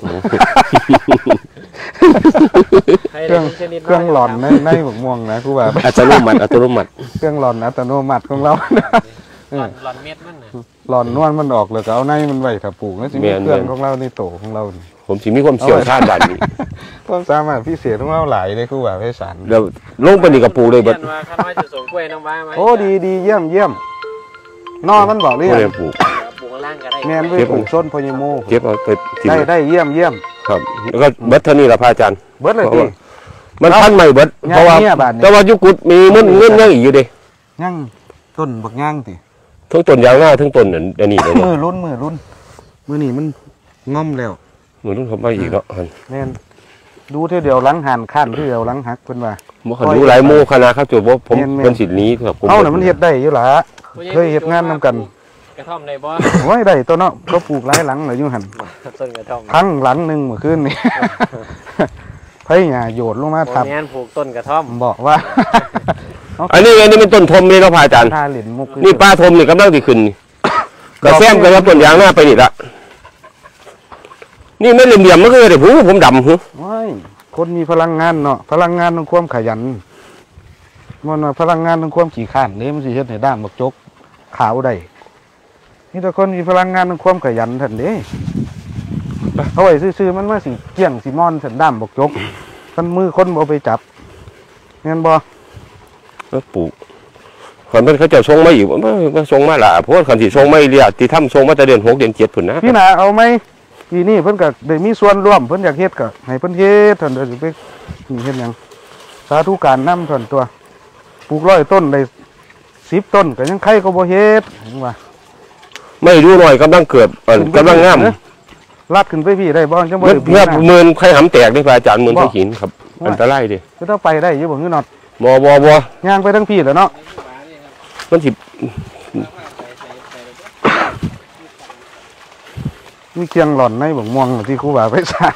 S3: ให้
S1: เค
S3: ได้
S1: รื่อง
S3: ทุกชนิด
S1: เครื่องหลอนในบักม่วงนะครูบา
S4: อัตโนมัติ
S1: เครื่องหลอนอัตโนมัติของเรา
S3: หลอนเม็ดมันน่ะ
S1: หลอนนวลมันออกเลยก็เอาในมันไว้ถ้าปลูกแล้วสิมีเครื่องของเราในโตของเรานี่
S4: ผมสิมีความเชี่ยวชาญด้านนี้
S1: ความสามารถพิเศษของเราหลายเลยครูบาไปสาร
S4: เดี๋ยวลงไปนี่ก็ปลูกได้เบิด
S3: เรียนว่าข้าน้อยจะส่งกล้วยน้ำว้าไหม
S1: โอ้ดีเยี่ยมนอมันบอกเรื่
S4: บ่
S1: อง
S4: ได้ปลูก
S3: ปลูกข้างล่างก็ได้
S1: แมนไปปลูกส้นพญโม
S4: เก็บเอาไปกิน
S1: ได้เยี่ยม
S4: ครับ แล้วก็เบิดเท่านี้ล่ะพระอาจารย์
S1: เบิดเลย
S4: เพราะ
S1: พี่
S4: ว่า มันพันใหม่เบิด
S1: ย่าง
S4: เพราะว่า
S1: เนี่ยบาดนี้
S4: แต่ว่ายุกุดมีเงินยังอีกอยู่เด้
S1: ย่างต้นบักย่างติ
S4: ทั้งต้นยางหน้าทั้งต้นอันนี้เลย
S1: มือรุ่นมือนี่มันง่อมแล้ว
S4: เหมือนต้องทำมาอีกเนาะ
S1: แม่นดูเท่าเดียวหลังหันข้านเท่าเดียวหลังหักเพิ่นว่า
S4: บ่คันดูหลายหมู่คณะครับจุบว่าผม
S1: แม่นๆ
S4: เพิ่นสิหนี้ครับผม
S1: เฮาน่ะมันเฮ็ดได้อยู่ล่ะเคยเฮ็ดงานนํกัน
S3: กระท่อมในบ่
S1: โอ้ยได้ตัวเนาะเขาปลูกหลายหลังเลยอยู่หั่น
S3: ต้นกระท่อม
S1: ทั้งหลังหนึงเมื่อคืนนี่ ไผหญ้าโยดลงมาทับ
S3: โอ้แม่นปลูกต้นกระท่อม
S1: บอกว่า
S4: อันนี้เป็นต้นทมเลยเนาะพระอาจารย์
S1: ท่าเหรียญมุก
S4: นี่ป้าทมนี่กำลังสิขึ้นนี่กระแซมกับต้นยางหน้าไปนี่ละนี่ไม่เหลี่ยมๆมันก็ได้ผมดำหึ
S1: ว้ายคนมีพลังงานเนาะพลังงานต้องความขยันมันว่าพลังงานต้องความขี้ข้านนี่มันสิเฮ็ดให้ด้ามบักจกขาวได้นี่แต่คนมีพลังงานต้องความขยันท่านเด้เอาไว้ซื่อๆมันมาสิเกี่ยงสิมอนสันด้ามบักจกท่านมือคนบ่ไปจับเงี้ยบ่
S4: แล้วปลูกคันเพิ่นเขาเจะส่งมาอีกมาส่งมาล่ะเพราะว่าคันสิส่งมาเรียกที่ทำส่งมาแต่เดือน6เดือน7พุ่นนะ
S1: พี่หนาเอาไหมปีนี้เพิ่นก็ได้มีส่วนร่วมเพิ่นอยากเฮ็ดก็ให้เพิ่นเฮ็ดท่านเด้อสิไปนี่เฮ็ดหยังสาธุการนำท่านตัวปลูก100ต้นได้10ต้นก็ยังใครก็บ่เฮ็ดเห็นว่า
S4: ไม่รู้หน่อยกำลังเกิดกำลังงาม
S1: ลัดขึ้นไปพี่ได้บ่จังบ่
S4: เมื่อ
S1: ได้ปี
S4: เมื่อ
S1: หน้า
S4: หมื่นใครหำแตกได้พระอาจารย์หมื่น
S1: บ่
S4: ไทหินครับ อันตรายเดิ
S1: คือถ้าไปได้อยู่บ่คือน็อต
S4: บ่
S1: ย่างไปทั้งพี่แหล้วเนาะ
S4: มันสิ
S1: มีเคียงหล่อนในบักม่วงที่ครูบาไปสร้าง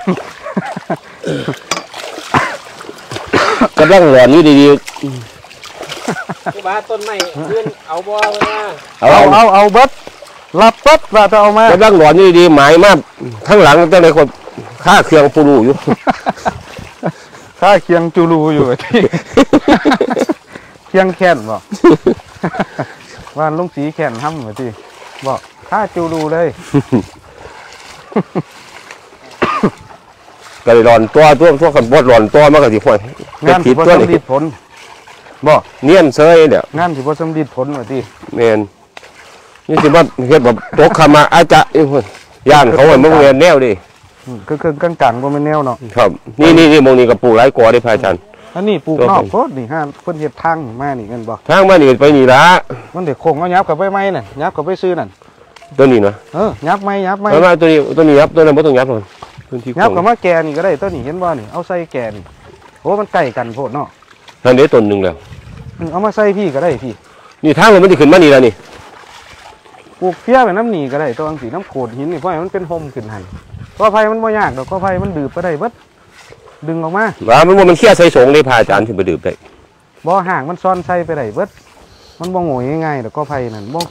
S4: กำลังหลอนอยู่ดี
S3: ผู้บ้าต้นไม้ขึ้นเอาบ่เลยนะ
S4: ๆเอา
S1: เอาเบิดรับปั๊บว่าจะเอามาก
S4: ำลังหลอนอยู่ดีๆหมายมากข้างหลังตั้งแต่คนค่าเครื่องปูรูอยู่
S1: ข้าเคียงจูรูอยู่ที่ เคียงแค้นบอก ว่านลุงสีแค้นห้ำเหมือนที่บอกข้าจูรูเลย
S4: ก็เลยหลอนตัวกันบดหลอนตัวมันก็สิห่วย
S1: งาน
S4: ผิ
S1: สิ
S4: ด
S1: บ่
S4: ตัว
S1: สำ
S4: นี่
S1: ลิดผลบอก
S4: เนียนเซยเดี๋ยว
S1: งานสิบ่สำลิดผลเหมือนที่
S4: แมนนี่สิว่าเฮ็ดแบบตกขมาอาจะย่านเขาเหมือนมันเรียนแนวดิ
S1: คือกลางๆบ่แม่นแนวเนาะ
S4: ครับนี่มองนี่กับปลูกหลายกอได้พระอาจารย์
S1: อันนี้ปลูกนอกโพดนี่ฮะเพิ่นเฮ็ดทางมานี่แม่นบ่
S4: ทางมานี่ไปนี่ละ
S1: มันเด็กโค้งเอายับกลับไปไหมน่ะยับกลับไปซื้อนั่น
S4: ตัวนี้นะ
S1: ยับไหมยับไหม
S4: แล้วมาตัวนี้ยับตัวนั้นบ่ต้องยับหรอกพื้นที่
S1: ยับกับมาแกนี่ก็ได้ตัวนี้เห็นบ่นี่เอาใส่แกนี่โอ้มันใกล้กันโพดเนาะ
S4: นั่นเด้ต้นหนึงแล้ว
S1: เอามาใส่พี่ก็ได้พี่
S4: นี่ทางมันสิขึ้นมานี่แล้วนี่
S1: ปลูกเพี้ยแบบน้ำหนีก็ได้ตัวอังสีน้ำโขดหินนี่เพราะมันเป็นโฮมขึ้นหันก็ไผ่มันบ่ยากดอกก็ไผ่มันดืบไปได้เบิดดึงออกมา
S4: ว่ามันเคี่ยใส่สงเลยพระอาจารย์ถึงไปดื่มได้
S1: บ่ห่างมันซ่อนใส่ไปได้เบิดมันบ่โง่ง่ายๆดอกก็ไผ่นั่นบ่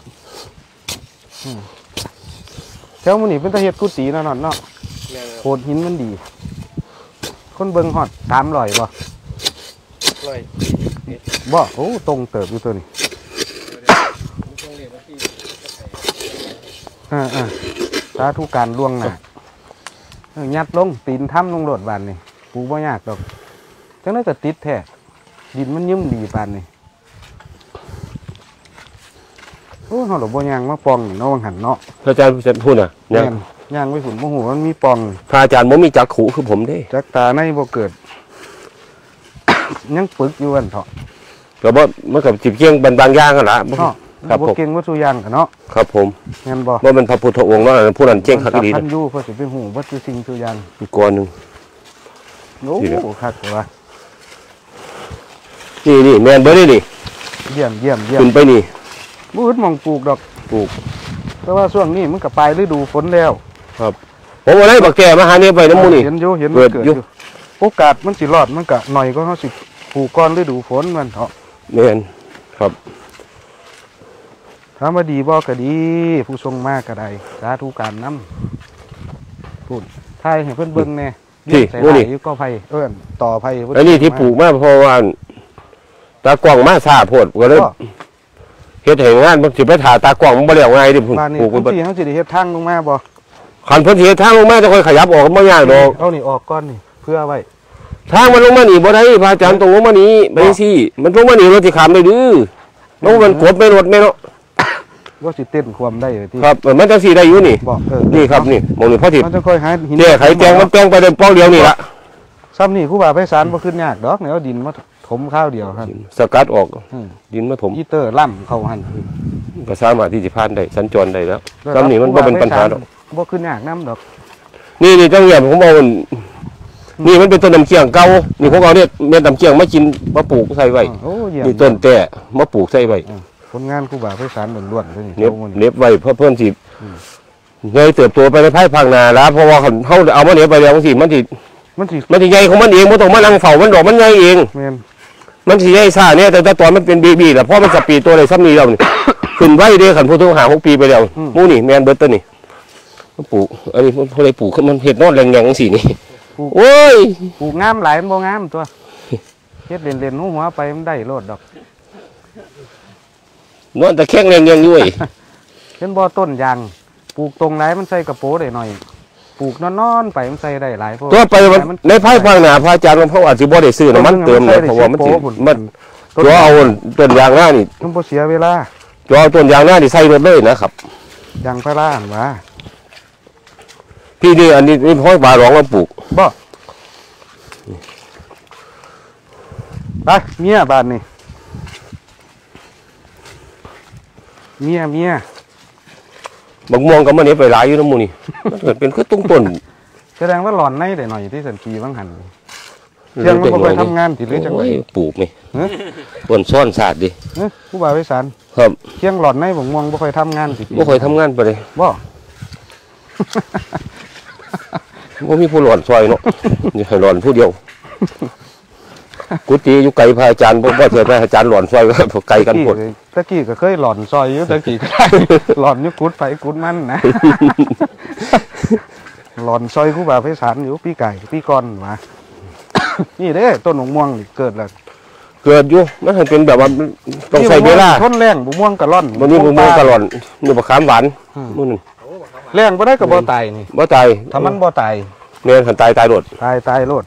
S1: แถวมื้อนี้เป็นตะเฮ็ดกุฏิเนาะเนาะโขดหินมันดี คนเบิ่งฮอด300บ่บ่โอ้ตรงเติบอยู่ตัวนี้สาธุการล่วงหน้ายัดลงตีนถ้ำลงโดดบานนี่ปลูกบ่ยากดอกจังนั้นก็ติดแท้ดินมันยืมดีบานนี่โอ้เฮาดอกบ่ย่างมาปองนี่เนาะวังหันเนาะ
S4: พระอาจารย์พูดน่ะ
S1: ย่างไว้ฝุ่นบ่ฮู้มันมีปอง
S4: พระอาจารย์บ่มีจักขู่คือผมเด้
S1: จักตาในบ่เกิด ยังปึกอยู่อันเถาะ
S4: ก็บ่มันก็จิบเคียงบางอย่างกันล่ะ
S1: เนาะ
S4: ครับ
S1: บ่
S4: ผม
S1: เก่งวัตถุอย่างกันเนาะ
S4: ครับผม
S1: แม่นบ่
S4: ว่ามันพระพุทธองค์เนาะผู้นั้นเก่งคักดี
S1: พันอยู่เพื่อสิไปฮู้วัตถุสิ่งทุกอย่าง
S4: อีกก้อนหนึง
S1: โอ้คักว่า
S4: นี่แม่นเบิดนี่
S1: เยี่ยม
S4: ขึ้นไปนี่
S1: บ่อึดหม่องปลูกดอก
S4: ปลูก
S1: แต่ว่าช่วงนี้มันก็ปลายฤดูฝนแล้ว
S4: ครับผมเอาได้บักแก่มาหาเนี่ยไปน้ำมูนี่
S1: เห็นมัน
S4: เกิ
S1: เกิ
S4: ด
S1: ด
S4: อ
S1: อยู่ ยู่โอกาสมันสิรอดมันก็หน่อยก็เฮาสิปลูกก่อนฤดูฝนมันเถาะ
S4: แม่นครับ
S1: ถามว่าดีบ่ก็ดี ผู้ทรงมากก็ได้สาธุการนำพูดทายให้เพิ่นเบิ่งแน่ใส่หลายอยู่ก็ไผต่อไผ
S4: อันนี้ที่ปลูกมาเพราะว่าตากล้องมาซาโพดก็เลยเฮ็ดให้งานมันสิไปถ่าตากล้องมันบ่แล้วง่ายดิพุ่น
S1: บ้านนี้
S4: ปลูกไป
S1: เพิ่นสิเฮาสิได้เฮ็ดทางลงมาบ่
S4: คันเพิ่นสิเฮ็ดทางลงมาจะค่อยขยับออกบ่ยากดอก
S1: เอานี่ออกก่อนนี่เพื่อไว้
S4: ทางมันลงมานี่บ่ได้พระอาจารย์ต้องลงมานี่ไปสิมันลงมานี่รถสิข้ามได้ดื้อลงมันกดไม่รถแม่เนาะ
S1: ว่าสิเต้นความได้ที่
S4: ครับมันจังสิได้อยู่นี่
S1: บอก
S4: นี่ครับนี่มองนี่พอสิ
S1: มันจะค่อยหาหิน
S4: แก้ไขแกงมันแปลงไปได้ป้องเดียวนี่ล่ะ
S1: ซ้ำนี่ครูบาไพศาลบ่ขึ้นยากดอกเนี่ยเอาดินมาถมข้าวเดียวครับ
S4: สกัดออกดินมาถม
S1: อีเตอร์ล่ำเข้าหั่น
S4: ก็สามารถที่จะผ่านได้สัญจรได้แล้วซ้ำนี่มันบ่เป็นปัญหาดอก
S1: บ่ขึ้นยากน้ำดอก
S4: นี่จังเหียผมเอานี่มันเป็นต้นน้ำเคียงเก่านี่ผมเอาเนี่ยเม็ดน้ำเคียงมากินมาปลูกใส่ไว้
S1: โอ้เยี่ยม
S4: นี่ต้นแต่มาปลูกใส่ไว้
S1: ผลงานครูบาไพศาลล้วนๆเลย
S4: เน็บไว้เพื่อเพิ่นสิเงยเติบโตไปในภายภาคหน้าแล้วเพราะว่าเขาเอามาเน็บไปแล้วสิมันสิใหญ่ของมันเองบ่ต้องมานั่งเฝ้ามันดอกมันใหญ่เอง
S1: แม่น
S4: มันสิใหญ่ซ่าเนี่ยแต่ตอนมันเป็นเบบี้แล้วพอมันสปีดตัวได้ซ้ำนี้แล้วนี่ ขึ้นไว้เด้ขันผู้ทุหา6 ปีไปแล้วหมู่นี่แม่นเบิดตัวนี่ปลูกอันนี้มันได้ปลูกมันเฮ็ดนอนแรงๆจังซี่นี่โอ้ย
S1: ปลูกงามหลายมันบ่งามตัวเฮ็ดเล่นๆหัวไปมันได้โลดดอก
S4: นอนแต่แข็งแรงยังอยู่
S1: เห็นบ่ต้นยางปลูกตรงไหนมันใส่กระโปรงได้หน่อยปลูกนอนๆไปมันใส่ได้หลายพวก
S4: ตัวไปในภายภาคหน้าพระอาจารย์เขาอาจสิบ่ได้ซื้อน้ำมันเติมเลยเพราะว่ามันตัวเอาต้นยางหน้านี่
S1: มันบ่เสียเวลา
S4: ตัวเอาต้นยางหน้านี่ใส่รถเลยนะครับ
S1: ยางพาราหั่นว่า
S4: พี่นี่อันนี้พ่อบาร้องมาปลูก
S1: บ่ไปเมียบ้านนี่เมีย
S4: บักม่วงก็มันนี่ไปหลายอยู่น้ำมูนี่ มันเกิดเป็นคือต้นต้น
S1: แสดงว่าหลอนในได้หน่อยที่สันปีบางหันเที่ยงมันบ่ไปทำงานติหรือจังได๋
S4: ปลูกนี่ต้นซ่อนศาสตร์ดิ
S1: ผู้บ่าวไพศาล
S4: ครับ
S1: เที่ยงหลอนในบ่ม่วงบ่ค่อยทำงานติ
S4: บ่ค่อยทำงานไปเลย
S1: บ่
S4: บ่มีผู้หลอนซอยเนาะ นี่ให้หลอนผู้เดียวกุฏิอยู่ไกลพระอาจารย์บ่เสียพระอาจารย์หลอนซอยก็ไกลกันหมด
S1: ตะกี้ก็เคยหลอนซอยอยู่ตะกี้ก็ได้ หลอนอยู่กุดไฟกุดมันนะ หลอนซอยครูบาไพศาลอยู่ปีไก่ปีก่อนว่า นี่เด้ต้นหงม่วงนี่เกิดแล้ว
S4: เกิดอยู่มันเป็นแบบว่าต้องใช้เวลา
S1: ทนแรงบ่ม่วงกะล่อน
S4: วันนี้บ่ม่วงกะหลอนนี่บักขามหวานมื้อนึง
S1: แรงบ่ได้ก็บ่ตายนี่
S4: บ่ตาย
S1: ถ้ามันบ่ตาย
S4: แม่นคันตายโดด
S1: ตายโลด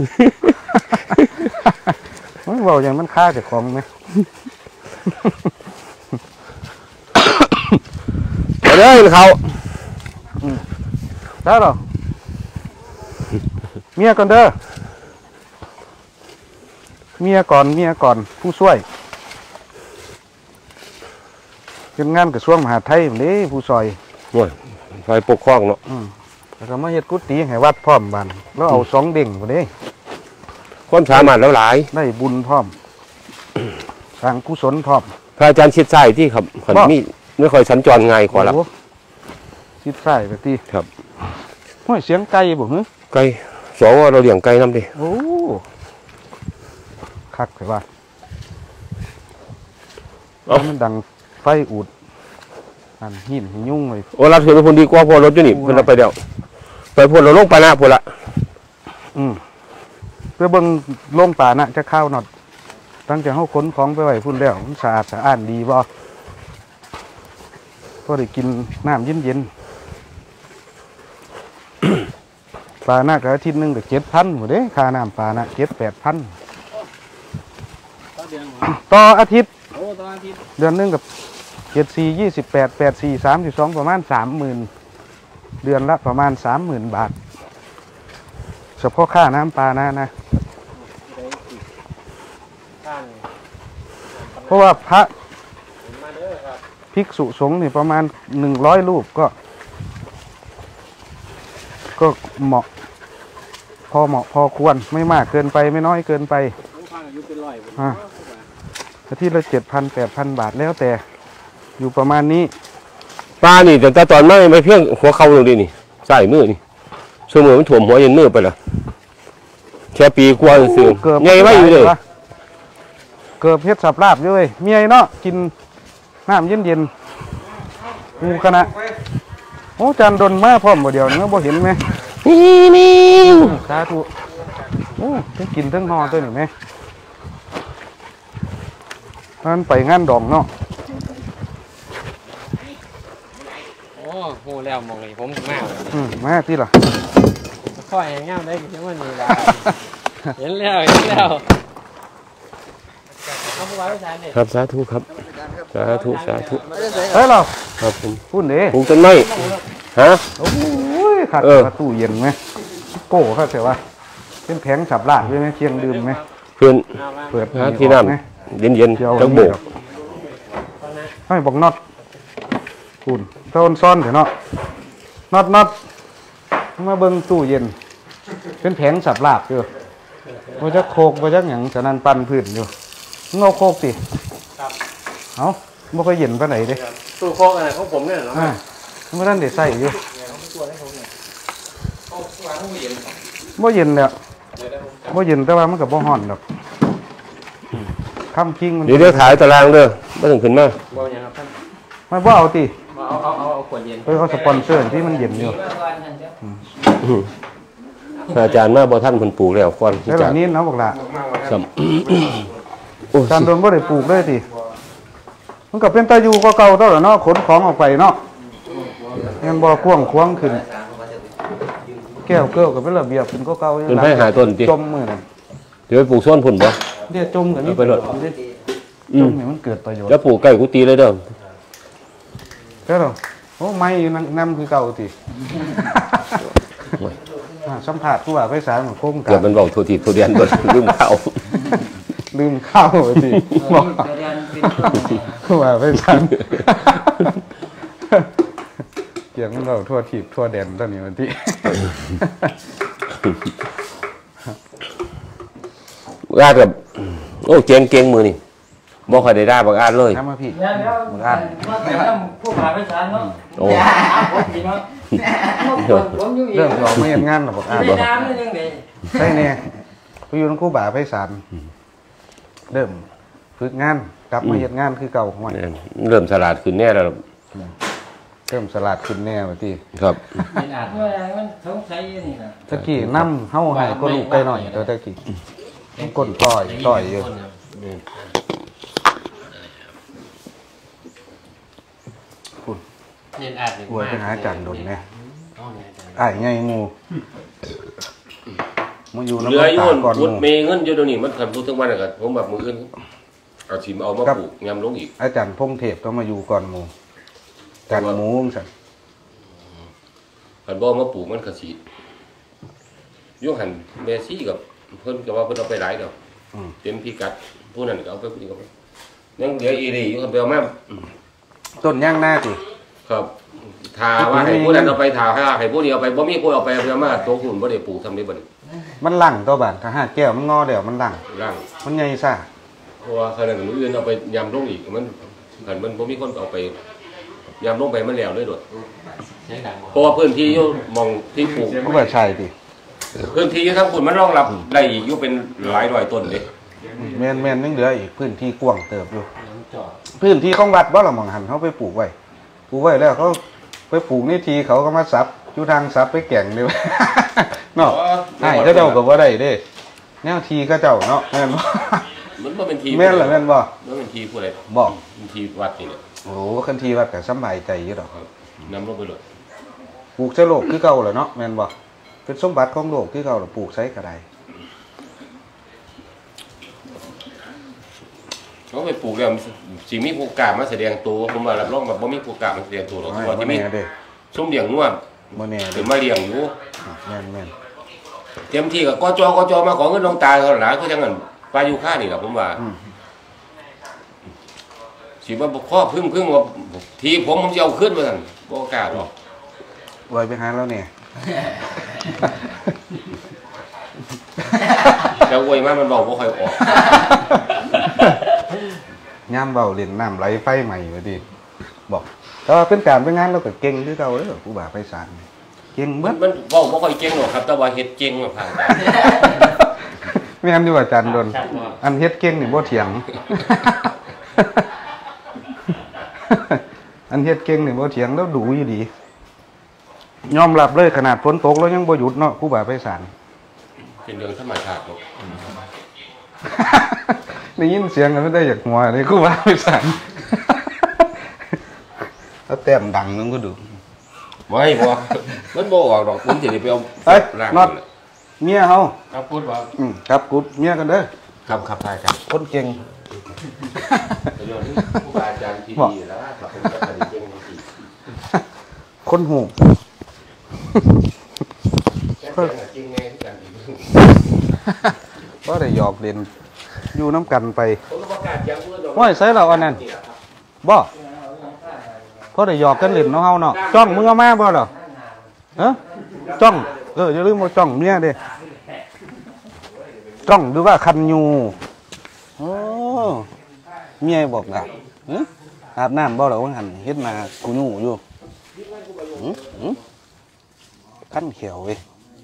S1: มันเว้าอย่างมันฆ่าเจ้าของไหม
S4: เด้อเขา
S1: ได้หรอเมียก่อนเด้อเมียก่อนผู้ช่วยเป็นงานกระทรวงมหาดไทยนี่ผู้ซอย
S4: โอ้ยไฟปกครองเนาะ
S1: แล้วก็มาเฮ็ดกุฏิให้วัดพร้อมบันแล้วเอา2 เด้งบ่เด้
S4: คนสามารถแล้วหลาย
S1: ได้บุญพร้อมสร้างกุศลพร้อม
S4: พระอาจารย์ชิดใส่ที่ครับขันมีไม่ค่อยสัญจรง่ายกว่าละ
S1: โอ้คิดใส่ไปติ
S4: ครับ
S1: ห้อยเสียงไก่บ่ฮึ
S4: ไก่สวเราเลี้ยงไก่น้ำดิ
S1: โอ้คักไปว่ามันดังไฟอูดอันหินหิยุ่งเลย
S4: โอ้รับถือเป็นคนดีกว่าพอรถอยู่นี่เพิ่นเอาไปเดียวไปพวเราลงไปนะพวละ
S1: เพื่อเบิ่งลงป่านะจะเข้าหนอดตั้งแต่เฮาขนของไปไว้พุ่นแล้วมันสะอาดสะอ้านดีบ่พอได้กินน้ำเย็นๆ ปลานะก็อาทิตย์หนึงก็7,000หมดเด้ค่าน้ำปลานะ7-8,000ต่ออาทิตย์
S3: โอ้ตอนที่
S1: เดือนหนึงกับ74 28 84 32ประมาณ 30,000 เดือนละประมาณ 30,000 บาท เฉพาะค่าน้ำปลานะเพราะว่าพระภิกษุสงฆ์นี่ประมาณ100 รูปก็เหมาะพอควรไม่มากเกินไปไม่น้อยเกินไปอาทิตย์ละ 7,000 8,000 บาทแล้วแต่อยู่ประมาณนี้
S4: ปลานี่แต่ตอนไม่เพียงหัวเข่าลงดินี่ใส่มือนี่เสมอมันถ่วมหัวเย็นมือไปละแค่ปีกว่าซื่อ
S1: เกือบ
S4: ใหญ่ไว้อยู่เลย
S1: เกือบเฮ็ดสับลาบอยู่เว้ยเมียเนาะกินน้ำเย็นๆหมู่คณะโอ้จานดนมาพร้อมบ่เดียวนึกบ่เห็นไหม
S4: นี่
S1: สาธุโอ้ทั้งกินทั้งนอนตัวนี่ไหมมันไปงานดองเนาะ
S2: โอ้โหแล้วมองเลยผมมากเลย
S1: มาที่ล่ะ
S2: ค่อยง่ายได้ถึงวันนี้ละเห็นแล้วเอาไปไว้ใช้เนี่ย
S4: ครับสาธุครับสาธุ
S1: เฮ้ยเรา
S4: ครับผม
S1: พูดเด้
S4: ปลูกต้นไม้ฮะ
S1: โอ้ยขาดตู้เย็นไหมโก้เขาแต่ว่าเป็นแผงสับลาบด้วยไหมเคียงดื่มไหม
S4: เพื่อน
S1: เปิด
S4: หาที่น้ำเย็นๆจักโบก
S1: ให้บอกน็อตคุณโซนซ่อนเถอะเนาะน็อตมาเบิ่งตู้เย็น เป็นแผงสับลาบอยู่ว่าจะโคกว่าจะหยังฉะนั้นปั่นพื้นอยู่เงาโคกสิเอาไม่ค่อยเย็นปานไหนเด้
S2: ตู้โคกอะไรของผมเนี่ยเหรอ
S1: เมื่อนั้นเด็ใส่อยู่บ่เย็นแล้วบ่เย็นแต่ว่ามันกับบ่ฮ้อนดอกคำคิงมัน
S4: เดี๋ยวถ่ายตารางเด้อไม่ต้องขึ้นมา
S2: บ่ยังครับท่าน
S1: ไม่บ่เอาติ
S2: เอาขวดเย็น
S1: ไปเอาสปอนเซอร์ที่มันเย็นอยู่
S4: อาจารย์มาบ่ท่านเพิ่นปลูกแล้วก่อน
S1: แล้วหลังนี้เนาะบอกล่ะ
S4: ครับ
S1: การโดนบ่ได้ปลูกเลยติมันก็เป็นตาอยู่ก็เก่าเท่าเนาะขนของออกไปเนาะยังบ่กว้างขวางขึ้นแก้วเกลียวก็เป็นระเบียบเป็นก็เก่า
S4: เป็นไผหาต้นติ
S1: จมมื้อนั้น
S4: เดี๋ยวไปปลูกส้นพุ่นบ่
S1: เดี๋ยวจมกันนี่
S4: เอาไปเลย
S1: จมนี่มันเกิดประโยชน์
S4: แล้วปลูกใกล้กุฏิเลยเด้อ
S1: แล้วเหรอโอ้ไม่นำคือเก่าติสัมผัสผู้ว่าไพศาลของโครงกา
S4: เกิด
S1: ร
S4: มันเว้าทั่วทิศทั่วแดนเบิดลืมข้าว
S1: ลืมข้าวไปสิบอกผู้ว่าไพศาลเกี่ยงเราทั่วทิศทั่วแดนตอนนี้วันที่
S4: อาดกับโอ้เก่งมือนี่บ่ค่อยได้บักอาดเลย
S1: น้ำมาพี่
S3: มึงอ่านผู้ผ่าไปศาลเนาะ
S4: โอ้
S3: ผมพี่เนาะผมอยู่อีก
S1: เรื่องเราไม่เห็นงานหรอกบอกอ่าน
S3: ไม่น้ำเลยยังไง
S1: ใช่เนี่ยไปอยู่ทั้งคู่บ่าไพศาลเริ่มฝึกงานกลับมาเห็นงานคือเก่าห่วย
S4: เริ่มฉลาดขึ้นแน่แล้ว
S1: เริ่มสลัดขึ้นแน่วันที่
S4: ครับ
S3: ไม่อ่านว่ามันสงสัยนี่นะ
S1: ตะกี้น้ำเฮาให้ก็ลูกไปหน่อยตะกี้ก้นต่อยอยู่
S2: เย็นอาด
S1: กลัวเป็นอาจารย์ดนเนี่ยอ้ายไงงูมาอยู่น้ำ
S4: เหลืออยู่
S1: ตาก่อน
S4: พุด
S1: งู
S4: เมเงินอยู่เดี๋ยวนี้มันคันพูดทั้งวันน่ะครับผมแบบมื้ออื่นเอาสิมาเอามาปลูกยำลงอีก
S1: อาจารย์พงเทพต้องมาอยู่ก่อนหมูกันหมูสั่น
S4: คันบ่มาปลูกมันก็สิอยู่หั่นแม่ซี่กับเพิ่นก็ว่าเพิ่นเอาไปหลายดอกเต็มพิกัดผู้นั้นก็เอาไปผู้นี้ก็ไปยังเหลืออีหลีอยู่คันไปเอามา
S1: ต้นย่างหน้าติ
S4: ครับถาว่าให้ผู้นั้นเอาไปถาให้ผู้นี้เอาไปบ่มีผู้เอาไปเอามาตกหุ่นบ่ได้ปลูกทำได้บ่นี่
S1: มันหลั่งตัวบาดถ้าหากแก้วมันงอเดี๋ยวมันหลั่ง
S4: ร่าง
S1: มันใหญ่ซ่า
S4: เพราะว่าขนาดมื้ออื่นเอาไปยำลงอีกมันคันมันบ่มีคนเอาไปยำลงไปมันแล้วเลยโดดเพราะว่าพื้นที่อยู่มองที่ปลูก
S1: ผู้ว่าใช่ติ
S4: พื้นที่อยู่ทั้งคุณมันรองรับได้อีกอยู่เป็นหลายร้อยต้นเด้
S1: แม่นยังเหลืออีกพื้นที่กว้างเติบอยู่พื้นที่ของวัดบ่ล่ะหม่องหันเขาไปปลูกไว้แล้วเขาไปปลูกในที่เขาก็มาสับอยู่ทางสับไปแก่งเลย เนาะให้เขาเจ้าก็บ่ได้เด้แนวทีเขาเจ้าเนาะแม่นบ่
S4: มันบ่เป็นที
S1: แม่นล่ะแม่นบ่
S4: มันเป็นทีผู้ใด
S1: บ่
S4: เป็นทีวัดนี่แหละ
S1: โอ้คันทีวัดก็สำบายใจอยู่ดอก
S4: ครับนำลงไปเลย
S1: ปลูกใช้โลกคือเก่าแหละเนาะแม่นบ่เป็นสมบัติของโลกคือเก่าล่ะปลูกใช้ก็ได้
S4: เขาไปปลูกแล้วสิมีผู้กล้ามาแสดงตัวผมว่ารับรองแบบบ่มีผู้กล้ามาแสดงตัวหรอกเพราะว่าที่มี
S1: เด้
S4: ซุ่มเลี้ยงนวด
S1: บ่แน่
S4: ห
S1: เด้
S4: รือมาเลี้ยงอยู่
S1: แม่น
S4: เต็มที่ก็กจมาขอเงินน้องตาเขาหลายคือจังนั้นปลายูค่านี่ล่ะผมว่าสิว่าบ่ข้อพึ่งว่าทีผมสิเอาขึ้นว่าซั่นบ่กล้าหรอก
S1: ไว้ไปหาแล้วเนี่ย
S4: แต่อวยมามันบอกบ่ค่อยออก
S1: ย่ำเบาเล่นน้ำไหลไฟใหม่ว่าดิบอกแต่ว่าเป็นการเป็นงานเราก็เก่งคือเก่าเด้อครูบาไพศาลเก่งเบิด
S4: มันเว้าบ่ค่อยเก่งหรอกครับแต่ว่าเฮ็ดเก่งว่าผ่าน
S1: แม่นอยู่อาจารย์ดนอันเฮ็ดเก่งนี่บ่เถียง อันเฮ็ดเก่งนี่บ่เถียงแล้วดูอยู่ดียอมรับเลยขนาดฝนตกแล้วยังบ่หยุดเนาะครูบาไพศาล
S4: เป็นเรื่องธรรมชาติหรอก
S1: ได้ยินเสียงกันไม่ได้อยากหัวเลยครูบาไพศาล แล้วแต้มดังนึงก็ดู
S4: บ่มันบ่ออกดอกผมสิได้ไปเอา
S1: เฮ้ย
S4: ร่าง
S1: น็อต เมียเฮา
S3: ครับพูดว่า
S1: ครับกูเมียกันเด้อ
S4: ครับได้ครับ
S1: คนเก่ง
S4: ประโยชน์ที่ครูบาอาจารย์ที่ดีแล้วครับผมจะได้เก่งจริง
S1: คนหู
S4: ๆแต่จริงแน่ที่กันอีก
S1: ก็ได้หยอกเล่นอยู่น้ำกันไป
S4: ผมก็ประกาศยังเพื่อน
S1: ห้อยใส่เราอันนั้นบ่ก็ได้หยอกกันเล่นเนาะเฮาเนาะจ้องมึงเอามาบ่เหรอฮะจ้องอย่าลืมว่าจ้องเมียเด้จ้องหรือว่าคันยูโอ้เมียบอกนะอาบน้ำบ่เหรอว่าหันเฮ็ดมากูยูอยู่คันเขียวเว้ย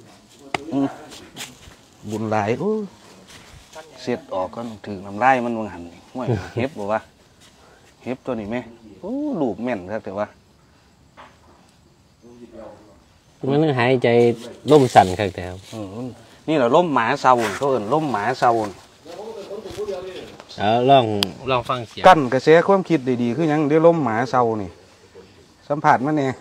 S1: บุญหลายโอ้เสร็จออกก็ถือน้ำลายมันวางหันห่วยเฮ็บบ่วะเฮ็บตัวนี้ไหมโอ้ลูกแม่นครับแต่ว่า
S2: มันหายใจล่มสั่นครับแต่
S1: นี่แหละล้มหมาเซาเขาเอิ้นล้มหมาเซา
S2: ลองฟังเสียง
S1: กั้นกระแสความคิดดีๆคือหยังเดี๋ยวล้มหมาเซานี่สัมผัสมันเนี่ย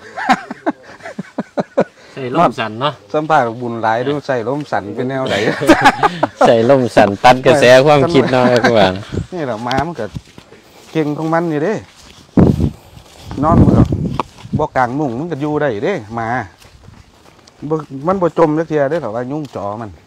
S2: ใส่ล่มสั่นเนาะ
S1: สัมผัสบุญหลายดูใส่ล้มสันเป็นแนวไหน
S2: ใส่ล่มสั่นตัดกระแสความคิดเนาะครับว่า
S1: นี่แหละหมามันก็เก่งของมันนี่เด้นอนมันก็บ่กลางมุ้งมันก็อยู่ได้เด้หมาบ่มันบ่จมจักเที่ยเด้เขาว่ายุ่งจอมัน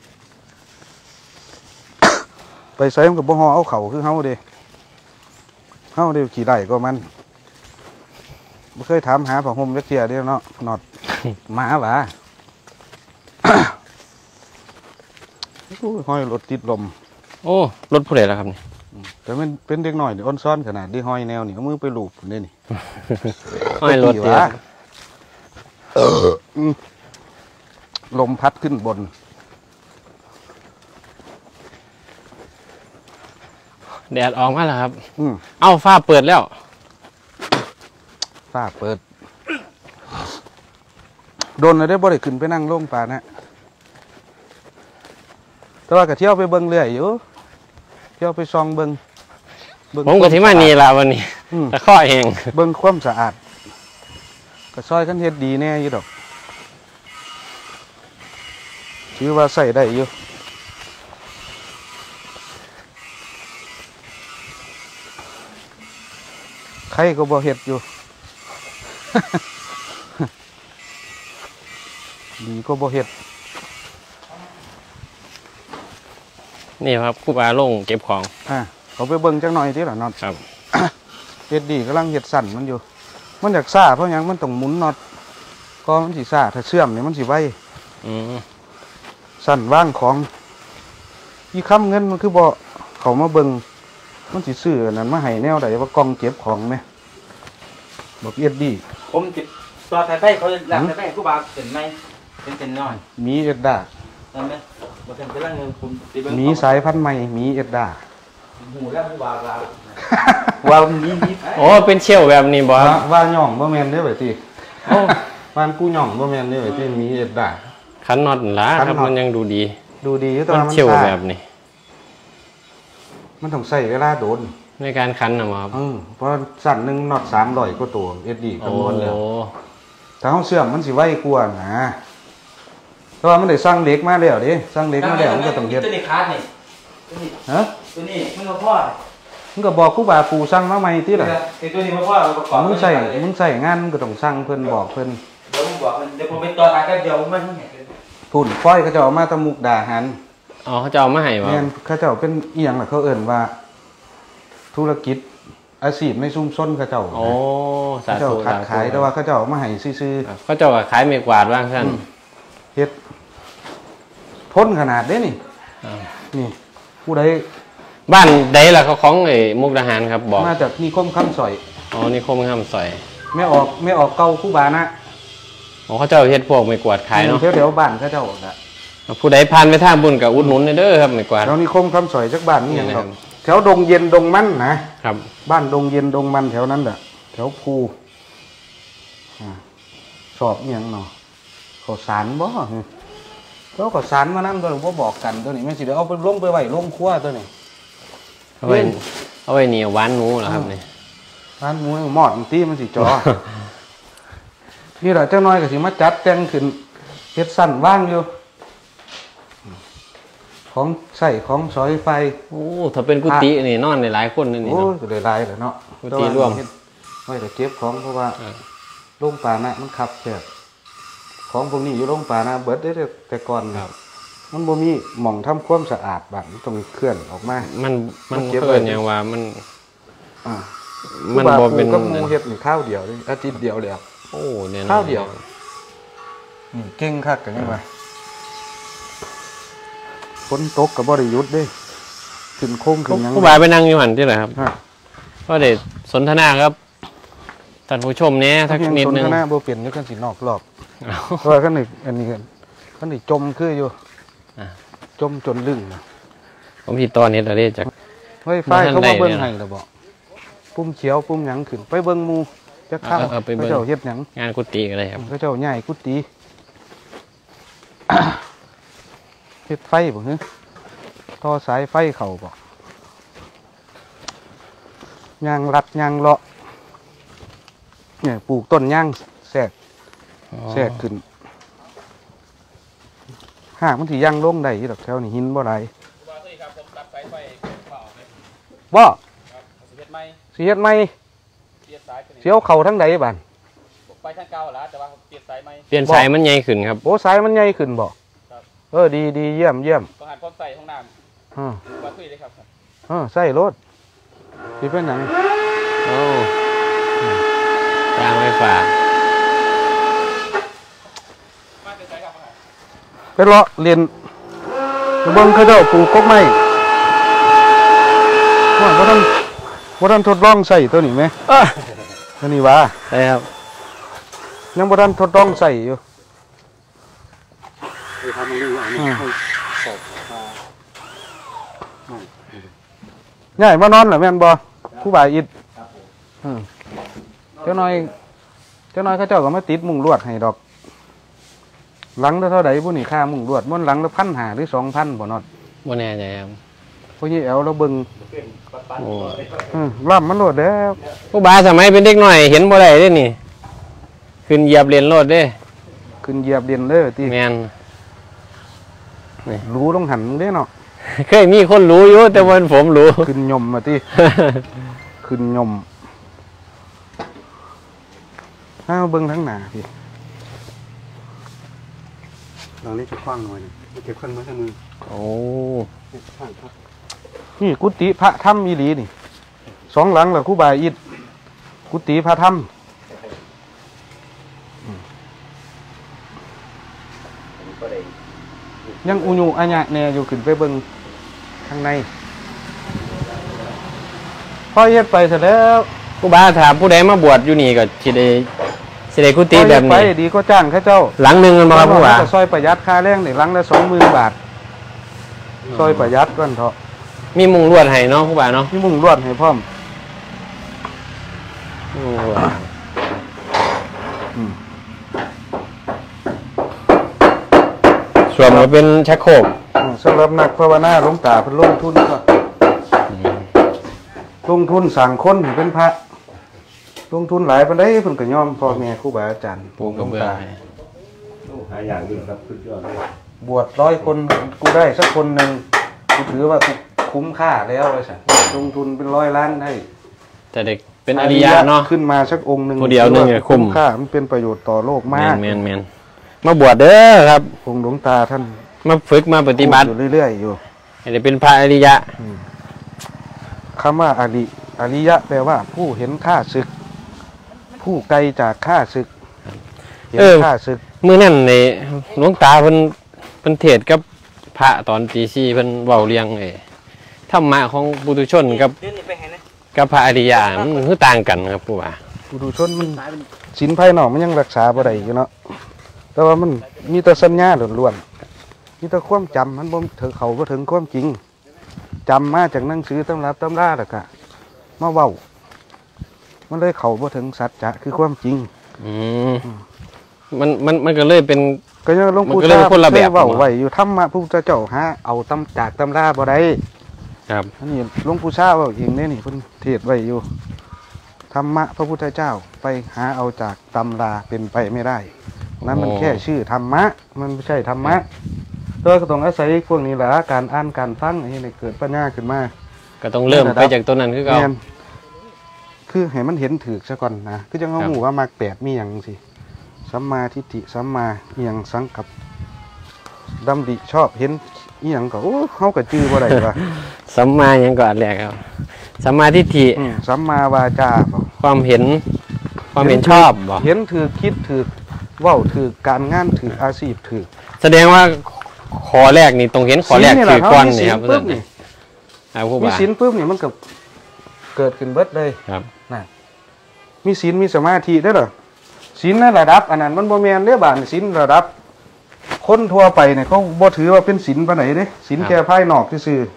S1: ไปใส่มันก็บ่ฮอเอาเข่าคือเฮาเด้ขี่ได้ก็มันบ่เคยถามหาผ้าห่มจักเที่ยเด้เนาะนอดหมาหว่า โอ้ยห้อยรถติดลม
S2: โอ้รถผู้ใดล่ะครับนี่
S1: แต่มันเป็นเด็กหน่อยนี่อ่อนซ้อนขนาดที่ห้อยแนวนี่เอามือไปลูบนี่นี่
S2: ห้อยรถ
S1: ตี
S2: เดียว
S1: วะลมพัดขึ้นบน
S2: แดดออกมาแล้วครับ
S1: อืม
S2: เอ้าฟ้าเปิดแล้ว
S1: ฟ้าเปิด โดนเลยได้บ่ได้ขึ้นไปนั่งลงป่านะแต่ว่าก็เที่ยวไปเบิ่งเรื่อยอยู่เที่ยวไปซองเบิ่ง
S2: ผมก็ที่มานี่ละวันนี้
S1: อืม
S2: ตะข้อเอง
S1: เบิ่งความสะอาดก็ซอยกันเฮ็ดดีแน่อยู่ดอกถือว่าใส่ได้อยู่ใครก็บ่เฮ็ดอยู่ดีก็บ่เฮ็ด
S2: นี่ครับครูบาลงเก็บของ
S1: เขาไปเบิ่งจักหน่อยติล่ะน็อต
S2: ครับ
S1: เฮ็ดดีกำลังเฮ็ดสั่นมันอยู่ มันอยากซ่าเพราะหยังมันต้องหมุนน็อตก็มันสิซ่าถ้าเชื่อมนี่มันสิไว
S2: อืม
S1: สั่นว่างของอีค้ำเงินมันคือบ่เขามาเบิ่งมันสิซื้ออันนั้นมาให้แนวใดว่ากล่องเก็บของแม่บอกเอ็ดดี
S3: ผมติดตัวไทยไปเขาหลังไทยไปกูบาเป็นไหมเป็นน้อย
S1: มีเอ็ดดา
S3: ใช่ไหมบ่ถึงจะลังเงินผมติเบิ่ง
S1: มีสายพันธุ์ใหม่มีเอ็ดดา
S3: หูแล้วกูบาลาว่ามี
S2: โอ้เป็นเชี่ยวแบบนี้บ่ครับ
S1: ว่าหย่องบ่แม่นเด้อไว้ติโอ้บ้านกูหย่องบ่แม่นเด้อไว้ติมีเอ็ดดา
S2: คันน็อตล่ะ
S1: คัน
S2: ครับ
S1: น็อต
S2: มันยังดูดี
S1: ดูดีอยู่แต่
S2: มัน
S1: ว่ามัน
S2: เชี่ยว
S1: ซ่า
S2: แบบนี้
S1: มันต้องใช้เวลาโดน
S2: ในการคันนะครับ
S1: เพราะสั่นหนึงน็อต300กว่าตัวเอ็ดดี
S2: โอ้
S1: คำนวณแล้วถ้าเฮาเชื่อมมันสิไวกว่านะแต่ว่ามันได้สร้างเหล็กมาแล้วเด้สร้างเหล็กมาแล้วมันก็ต้องเฮ็ด
S3: ตัวนี้คาดนี่ตัวนี้
S1: ฮะ
S3: ตัวนี้มันก็พ่อ
S1: มึงก็บอกครูบาปู่สั่งมาใหม่ติล่ะ
S3: ไอ้ตัวนี้มันพ่อประกอบ
S1: มึงใส่งานมึงก็ต้องสั่งเพิ่นบอกเพิ่น
S3: เดี๋ยวผมบอกมันเดี๋ยวผมไปต่อทางกันเดียวมันเห็น
S1: พุ่นฝ้อยเขาเจ้าเอามาตะมุกดาหาร
S2: อ๋อเขาจะเอามาให้บ่
S1: แม่นเขาเจ้าเป็นอีหยังล่ะเขาเอิ้นว่า ธุรกิจอาชีพในชุมชนเขาเจ้า
S2: โอ้สา
S1: เขาเจ้า
S2: ธุ
S1: ขาดขายแต่ว่าเขาเจ้าเอามาให้ซื่อ
S2: เขาเจะขายไม่กวาดบ้างท่าน
S1: ๆเฮ็ดทนขนาดเด้นี่
S2: อ้าว
S1: นี่ผู้ใด
S2: บ้านใดล่ะเขาของไอ้มุกดาหารครับบอก
S1: มาจากนิคมคำสอย
S2: อ๋อนี่คมข้ามซอย
S1: ไม่ออกเก่าครูบานะ
S2: อ๋อเขาเจ้าเฮ็ดพวกไม่กวาดขายเนาะ
S1: แถวๆบ้านเขาเจ้าน่ะ
S2: ผู้ใดผ่านไปทางบุญกับอุดหนุนเด้อครับไม่กวาด
S1: แถวนิคมคำสอยจักบ้านนี่หยัง
S2: นี่
S1: ด
S2: นะ
S1: อกแถวดงเย็นดงมันนะครับ บ้านดงเย็นดงมันแถวนั้นน่ะแถวภูสอบอีหยังเนาะข้าวสารบ่แล้วข้าวสารมานั่นตัวบ่บอกกันตัวนี้แม่นสิเดี๋ยวเอาไปลงไปไว้ลงครัวตัวนี้
S2: เอาไว้เหนียวหวานหนูเหรอครับนี่
S1: ร้านหมูหมอดตีมันสิจอ นี่แหละเจ้าน้อยก็สิมาจัดแต่งขึ้นเฮ็ดสั้นว่างอยู่ของใส่ของสอยไฟ
S2: โอ้ถ้าเป็นกุฏินี่นอนได้หลายคนนี่
S1: โอ้
S2: เนาะ
S1: ยก็เลยลายแหละเนาะ
S2: กุฏิร่วม
S1: แต่าเฮ็ดไว้แต่เก็บของเพราะว่า
S2: เออ
S1: โรงป่านะมันขับแคบของพวกนี้อยู่โรงป่านะเบิดได้แต่ก่อน
S2: ครับ
S1: มันบ่มีหม่องทำความสะอาดบัดมันต้องเคลื่อนออกมา
S2: มัน
S1: มันเก็บไว้
S2: เพิ่นหยังว่ามัน
S1: อ่า
S2: มันบ่เป็น
S1: ครูบาปู่กับหมู่เฮ็ดนี่ข้าวเดียวเลยอาทิตย์เดียวแล้ว
S2: โอ้เนี่ย
S1: ข้าวเดียว นี่เก่งคักกันยังไงฝนตกกับบ่ได้หยุดเด้ขึ้นโค้งขึ้นหยัง
S2: ผู้บาไปนั่งอยู่หันที่ไหนครับ
S1: ฮะ
S2: ก็ได้สนทนาครับท่านผู้ชมเนี่ยสักนิดนึง
S1: สนทนาบ่เปลี่ยนอยู่กันสินอกรอบเพราะว่าคันนี้อันนี้คันนี้จมคืออยู่
S2: อ่ะ
S1: จมจนลึงนะ
S2: ผมพี่ตอนนี้เราได้จาก
S1: เฮ้ยไฟเขามาเบิ่งให้แล้วบ่ปุ่มเขียวปุ่มหยังขึ้นไปเบิ่งหมู่จักข้าว
S2: เอาไปเบิ่ง
S1: เขาเจ้าเฮ็ดหยัง
S2: งานกุฏิกันเลยครับ
S1: เขาเจ้าย้ายกุฏิ เฮ็ดไฟบ่ฮึต่อสายไฟเข้าบ่ยางรัดยางเลาะเนี่ยปลูกต้นยางแทรกขึ้นหากมันสิยังลงได้อยู่ดอกแถวนี้หินบ่หลายบ่สิเฮ็ดใหม่สิเอาเข้าทางใดบัด
S3: ไปทางเก่าแล้วแต่ว่าเปลี่ยนสายไหม
S2: เปลี่ยนสายมันใหญ่ขึ้นครับ
S1: โอ้สายมันใหญ่ขึ้นบ่
S3: ครับ
S1: ดีเยี่ยม
S3: ต้องหันพร้อมใส่ห้องน้
S1: อ่า
S3: ำว่าคุยเลยครับ
S1: ใส่รถสิเป็นหยัง
S2: โอ้จ้างไฟฟ้า
S3: มาเป็นสายครับ
S1: ไปเลาะเรียนไปเบิ่งเขาเจ้าปลูกกกไม้ว่าบ่ทันทดลองใส่ตัวนี้ไหมตัวนี้ว่า
S2: ใช่ครับ
S1: ยังบ่ทันทดลองใส่อยู่ง่ายมานอนเหรอแม่นบ่ผู้บ่ายอิดเจ้าน้อยเขาเจ้าก็มาติดมุงลวดให้ดอก หลังเท่าใดผู้นี่ค่ามุงลวดมันหลังละ1,500หรือ 2,000บ่นอด
S2: บ่แน่ใจครับ
S1: พวกนี้เอาเราเบิ่ง
S2: โอ้
S1: ล่ำมันโลดแล้ว
S2: ผู้บาสมัยเป็นเด็กหน่อยเห็นบ่ได้เด้นี่ ขึ้นเหยียบเรียนรถเด้
S1: ขึ้นเหยียบเด่นเลยติ
S2: แมน
S1: รู้ต้องหันเด้เนาะ
S2: เคยมีคนรู้อยู่แต่วันผมรู้
S1: ขึ้นยมมาติขึ้นยมถ้าเบิ่งทั้งหน้าพี่
S5: เราเล่นจะคว้างหน่อยเก็บเครื่องมือเครื่องมือ
S2: โอ้
S5: ข้างครับ
S1: นี่กุฏิพระถ้ำอีหลีนี่2 หลังแล้วครูบาอิฐกุฏิพระถ้ำยังอุญุอัญญะแน่อยู่ขึ้นไปเบิ่งข้างในพอเฮ็ดไปเสร็จแล้ว
S2: ครูบาถามผู้ใดมาบวชอยู่นี่ก็สิได้กุฏิแบบ
S1: ไป
S2: นี้
S1: ดีก็จ้างเขาเจ้า
S2: หลังหนึงมันบ่ครับครูบา
S1: ซอยประหยัดค่าแรงนี่หลังละ20,000 บาทซอยประหยัดก่อนเถอะ
S2: มีมุงลวดให้เนาะครูบาเนาะ
S1: มีมุ้งลวดให้พร้อม
S2: มุงลวด ส่วนมันเป็นชักโครก
S1: สำหรับนักภาวนาหลวงตาเพิ่นลงทุนก็ลงทุนสั่งคนให้เป็นพระลงทุนหลายปานใดเพิ่นก็ยอมพ่อแม่ครูบาอาจารย์
S2: ปูกระเบื้องให้
S5: หาอย่างอื่นครับสุดยอดเลย
S1: บวช100 คนกูได้สักคนหนึงกูถือว่ากูคุ้มค่าแล้วว่าซั่นลงทุนเป็น100 ล้านให้
S2: แต่เด็กเป็นอริยะเนาะ
S1: ขึ้นมาสักองค์หนึง
S2: ผู้เดียวหนึ่งเนี่ยคุ้ม
S1: ค่ามันเป็นประโยชน์ต่อโลก
S2: แม
S1: มาก
S2: นแมนแมนมาบวชเด้อครับ
S1: องค์หลวงตาท่าน
S2: มาฝึกมาปฏิบัติ
S1: พูดอยู่เรื่อยๆอยู่
S2: ให้ได้เป็นพระอริยะ
S1: คำว่าอริยะแปลว่าผู้เห็นข้าศึก ผู้ไกลจากข้าศึกเห็นข้าศึก
S2: มื้อนั้นในหลวงตาเพิ่นเทศน์กับพระตอนตี4เพิ่นเว้าเรียงธรรมะของปุถุชนกับพระอริยะมันคือต่างกันครับครูบา
S1: ปุถุชนมันศีลภายนอกมันยังรักษาบ่ได้อยู่เนาะแต่ว่ามันมีแต่สัญญาล้วนๆมีแต่ความจำมันบ่ถึงเขาบ่ถึงความจริงจำมาจากหนังสือตำรับตำราแล้วก็มาเว้ามันเลยเขาบ่ถึงสัจจะคือความจริง
S2: อืมมันก็เลยเป็น
S1: ก็ยังหลวงปู่
S2: มันก็เลยเป็นคนละแบบ
S1: เว้าไว้อยู่ธรรมะพระพุทธเจ้าหาเอาตำจากตำราบ่ได้
S2: ครับ
S1: อันนี้หลวงปู่ชาเว้าเองนี่เพิ่นเทศน์ไว้อยู่ธรรมะพระพุทธเจ้าไปหาเอาจากตำราเป็นไปไม่ได้นั้นมันแค่ชื่อธรรมะมันไม่ใช่ธรรมะตัวก็ต้องอาศัยพวกนี้แหละการอ่านการฟังให้เกิดปัญญาขึ้นมา
S2: ก็ต้องเริ่มไปจากตัวนั้นคือเก่า
S1: แม่นคือให้มันเห็นถูกซะก่อนนะคือจังเฮาฮู้ว่ามรรค8มีหยังสิสัมมาทิฏฐิสัมมาอีหยังสังกัปดำริชอบเห็นอีหยังก็โอ้เฮาก็จื้อบ่ได้ว่า
S2: สัมมาหยังก็อันแรกครับสัมมาทิฏฐิ
S1: สัมมาวาจาบ่
S2: ความเห็นชอบบ่
S1: เห็นถูกคิดถูกเว้าถูกการงานถูกอาชีพถูก
S2: แสดงว่าขอแรกนี่ต้องเห็นขอแรกคือก่อนนี่ครับ
S1: ปุ๊บนี่
S2: ครับครู
S1: มี
S2: บา
S1: ศีลปุ๊บนี่มันก็เกิดขึ้นเบิดเลย
S2: ครับ
S1: น่ะมีศีลมีสมาธิได้เหรอศีลในระดับอันนั้นมันบ่แม่นเด้อบาดนี่ศีลระดับ คนทั่วไปเนี่ยเขาบ่ถือว่าเป็นศีลปานไหนเด้ศีลแค่ภายนอกซื่อ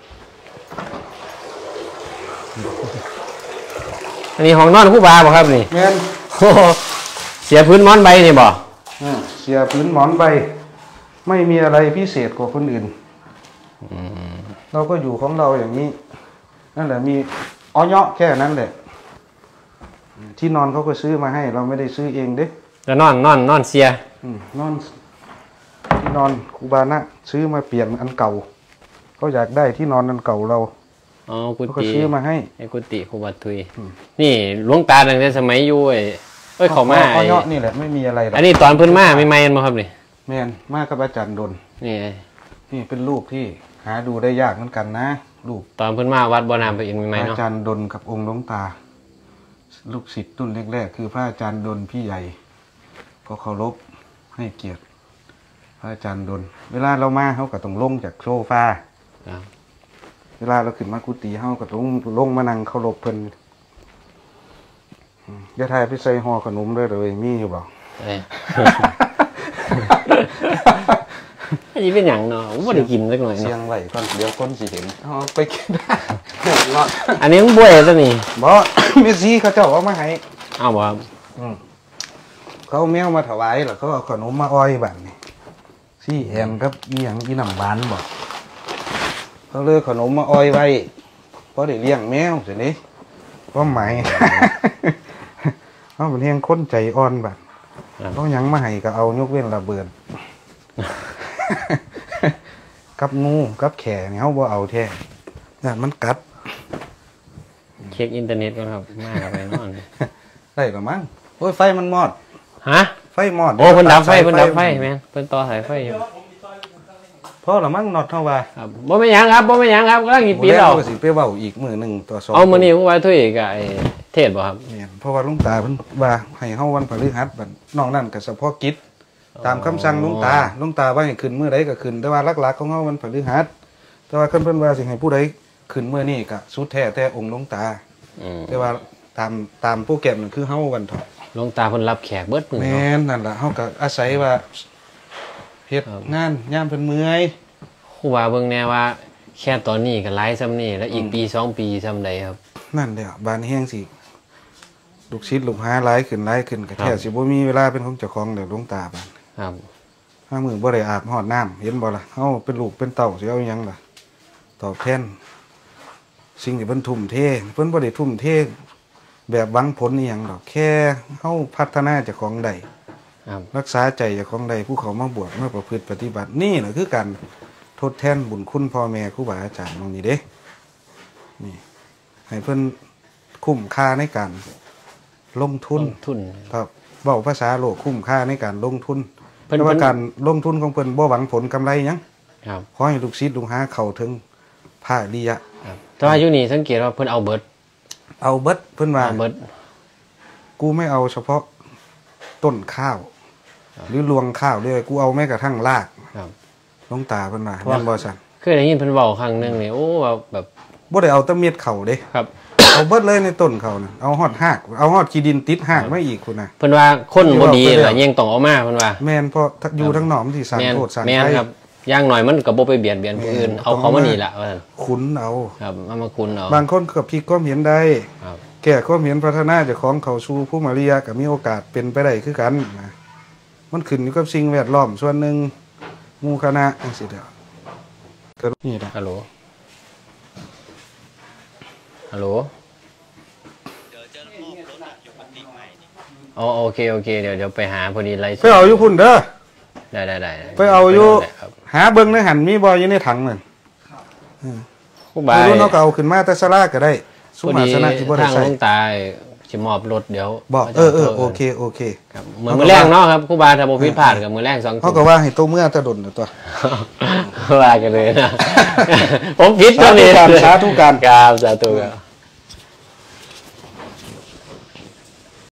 S2: อันนี้ห้องนอนครูบาบ่ครับนี่
S1: ๆแม่น
S2: โอ้โหเสียพื้นหมอนใบนี่บ่
S1: เสียพื้นหมอนใบไม่มีอะไรพิเศษกว่าคนอื่นเราก็อยู่ของเราอย่างนี้นั่นแหละมีอ้อยแค่นั้นแหละที่นอนเขาก็ซื้อมาให้ เราไม่ได้ซื้อเองเด้
S2: แล้วนอนเสีย
S1: นอนที่นอนครูบานะซื้อมาเปลี่ยนอันเก่าเขาอยากได้ที่นอนอันเก่าเรา
S2: อ๋อกุ
S1: เขาก็
S2: ฏิ
S1: ซื้อมาให้
S2: ไอ้กุฏิครูบาทุยนี่หลวงตาตั้งแต่สมัยอยู่เอ้ยเขามา
S1: อ้อยนี่แหละไม่มีอะไรหรอก
S2: อันนี้ตอนเพิ่นมาไม่ๆบ่ครับนี่
S1: แม่นมากกับอาจารย์ดน
S2: นี่
S1: นี่เป็นรูปที่หาดูได้ยากเหมือนกันนะรูป
S2: ตอนเพิ่นมาวัดบ่อน้ำไปอินไม่ๆ
S1: อา
S2: เนาะ
S1: จารย์ดนกับองค์หลวงตา ลูกศิษย์รุ่นแรกๆคือพระอาจารย์ดนพี่ใหญ่เพราะเคารพให้เกียรติพระอาจารย์ดนเวลาเรามาเขาก็ต้องลงจากโซฟา
S2: ครับ
S1: เวลาเราขึ้นมากุฏิเขาก็ต้องลงมานั่งเคารพเพิ่นอย่าทายไปใส่ห่อขนมเลยมีอยู่บ่
S2: เอ้ย อันนี้เป็นหยังเนาะผมบ่ได้กินสักหน่อย
S1: เสีย
S2: เนาะ
S1: งไหวก่อนเดี๋ยวคนสิเห็นเอาไปกินได้เนาะ
S2: อันนี้มันบ่วยซะนี่
S1: บ่ เมสซี่เขาเจ้าเอามาให้
S2: อ้าวบ่ครับ
S1: เขาเอาแมวมาถวายแล้วเขาเอาขนมมาอ้อยแบบนี้ซี่แอมครับอีหยังอีน้ำบานบ่เขาเลยขนมมาอ้อยไว้เพราะได้เลี้ยงแมวสินี้ความหมาย เขาเป็นเลี้ยงคนใจอ่อนแบบเขาหยังมาให้ก็เอายกเว้นระเบิด กับงูกับแข่เนี่ยเขาบ่เอาแท้นั่นมันกัด
S2: เช็คอินเทอร์เน็ตก่อนครับมากับไปนอน
S1: ได้หรือมั้งโอ้ยไฟมันมอด
S2: ฮะ
S1: ไฟมอด
S2: โอ้เพิ่นดับไฟแม่นเพิ่นต่อสายไฟอยู่
S1: พอละมั้งน็อตเท่าว่า
S2: ครับบ่แม่นหยังครับบ่แม่นหยังครับกำลังสิปีแล้ว
S1: ก็สิไปเว้าอีกมื้อหนึงต่อ2
S2: เอามื้อนี้ผมว่าถ้วยกับไอ้เทศบ่ครับ
S1: แม่นเพราะว่าหลวงตาเพิ่นว่าให้เฮาวันพฤหัสบัดนอกนั้นก็เฉพาะกิจตามคำสั่งหลวงตาว่าให้ขึ้นมื้อใดก็ขึ้นแต่ว่าหลักๆของเฮาวันพฤหัสแต่ว่าเพิ่นว่าสิให้ผู้ใดขึ้นมื้อนี้ก็สุดแท้แต่องค์หลวงตาแต่ว่าตามโปรแกรมนั่นคือเฮาวันเถาะ
S2: หลวงตาเพิ่นรับแขกเบิดมื้อ
S1: แม่
S2: เนาะ
S1: นนั่นล่ะเฮาก็อาศัยว่าเฮ็ดงานยามเพิ่นเมื่อย
S2: ครูบาเบิ่งแน่ว่าแค่ตอนนี้ก็หลายซ้ำนี่แล้วอีกปี2ปีซ้ำใดครับ
S1: นั่นแหละบานแห้งสิลูกศิษย์ลูกหาหลายขึ้นก็แท้สิบ่มีเวลาเป็นของเจ้าของเด้อหลวงตาบาน
S2: ครับ
S1: ห้ามือบ่ได้อาบหอดน้ำเห็นบ่ล่ะเฮาเป็นลูกเป็นเต่าสิเอาหยังล่ะตอบแทนสิ่งที่เพิ่นทุ่มเทเพิ่นบ่ได้ทุ่มเทแบบหวังผลอีหยังดอกแค่เฮาพัฒนาเจ้าของได้
S2: ครับ
S1: รักษาใจเจ้าของได้ผู้เขามาบวชมาประพฤติปฏิบัตินี่แหละคือการทดแทนบุญคุณพ่อแม่ครูบาอาจารย์ตรงนี้เด้นี่ให้เพิ่นคุ้มค่าในการลงทุน
S2: ทุน
S1: ครับเว้าภาษาโลกคุ้มค่าในการลงทุน
S2: เพิ่น
S1: แต่ว่าการลงทุนของเพิ่นบ่หวังผลกำไรหยัง
S2: ครับ
S1: ขอให้ลูกศิษย์ลูกหาเข้าถึงพระอริยะ
S2: ครับแต่ว่าอยู่นี่สังเกตว่าเพิ่นเอาเบิด
S1: เอาเบิดเพิ่นว่า
S2: เอาเบิด
S1: กูไม่เอาเฉพาะต้นข้าว หรือรวงข้าวเลยกูเอาแม้กระทั่งราก
S2: ครับ
S1: หลวงตาเพิ่นว่าแม่นบ่ซั่น
S2: เคยได้ยินเพิ่นเว้าครั้งหนึงนี่โอ้ว่าแบบ
S1: บ่ได้เอาแต่เม็ดข้าวเด้
S2: ครับ
S1: เอาเบิดเลยในต้นข้าวน่ะเอาฮอดหากเอาฮอดขี้ดินติดหากมาอีกพุ่นน่ะ
S2: เพิ่นว่าคนบ่ดีล่ะยังต้องเอามาเพิ่นว่า
S1: แม่นเพราะอยู่ทั้งหนอมที่สร้าง
S2: แม่น
S1: โทษสร้าง
S2: แม่น
S1: ภัย
S2: ครับอย่างหน่อยมันก็บ่ไปเบียดเบียนผู้อื่น
S1: แม่น
S2: เอาเขามานี่ล่ะว่าซั่น
S1: ขุนเอา
S2: ครับเอามาคุณเอา
S1: บางคนก็พลิกความเห็นได้
S2: ครับ
S1: แก้ความเห็นพัฒนาเจ้าของเข้าสู่ภูมิอริยะก็มีโอกาสเป็นไปได้คือกันนะมันขึ้นอยู่กับสิ่งแวดล้อมส่วนหนึ่งหมู่คณะจังซี่เด้อก็นี่ล่ะ
S2: ฮัลโหลฮัลโหลอ๋อโอเคเดี๋ยวไปหาพอดีไลฟ์
S1: ไปเอาอยู่พุ่นเด้อ
S2: ได้
S1: ไปเอาอยู่
S2: ครับ
S1: หาเบิ่งในหันมีบ่อยู่ในถังนั่น
S2: ครูบา
S1: บ่รู้เนาะก็เอาขึ้นมาแต่ศาลาก็ได้สุ
S2: พอ
S1: มา
S2: ดี
S1: สนะที่บ่ได้
S2: ทาง
S1: ใช้
S2: หลวงตาสิมอบรถเดี๋ยว
S1: บอกโอเค
S2: ครับมือแรงเนาะครับครูบาถ้าบ่ผิดพลาดกับมือแรง2
S1: เขาก็ว่าให้โตเมื่อแตะดนน่ะตัว
S2: ว่ากันเลยนะ ผมผิดตรงนี้
S1: สาธุการ
S2: ครับสาธุครับ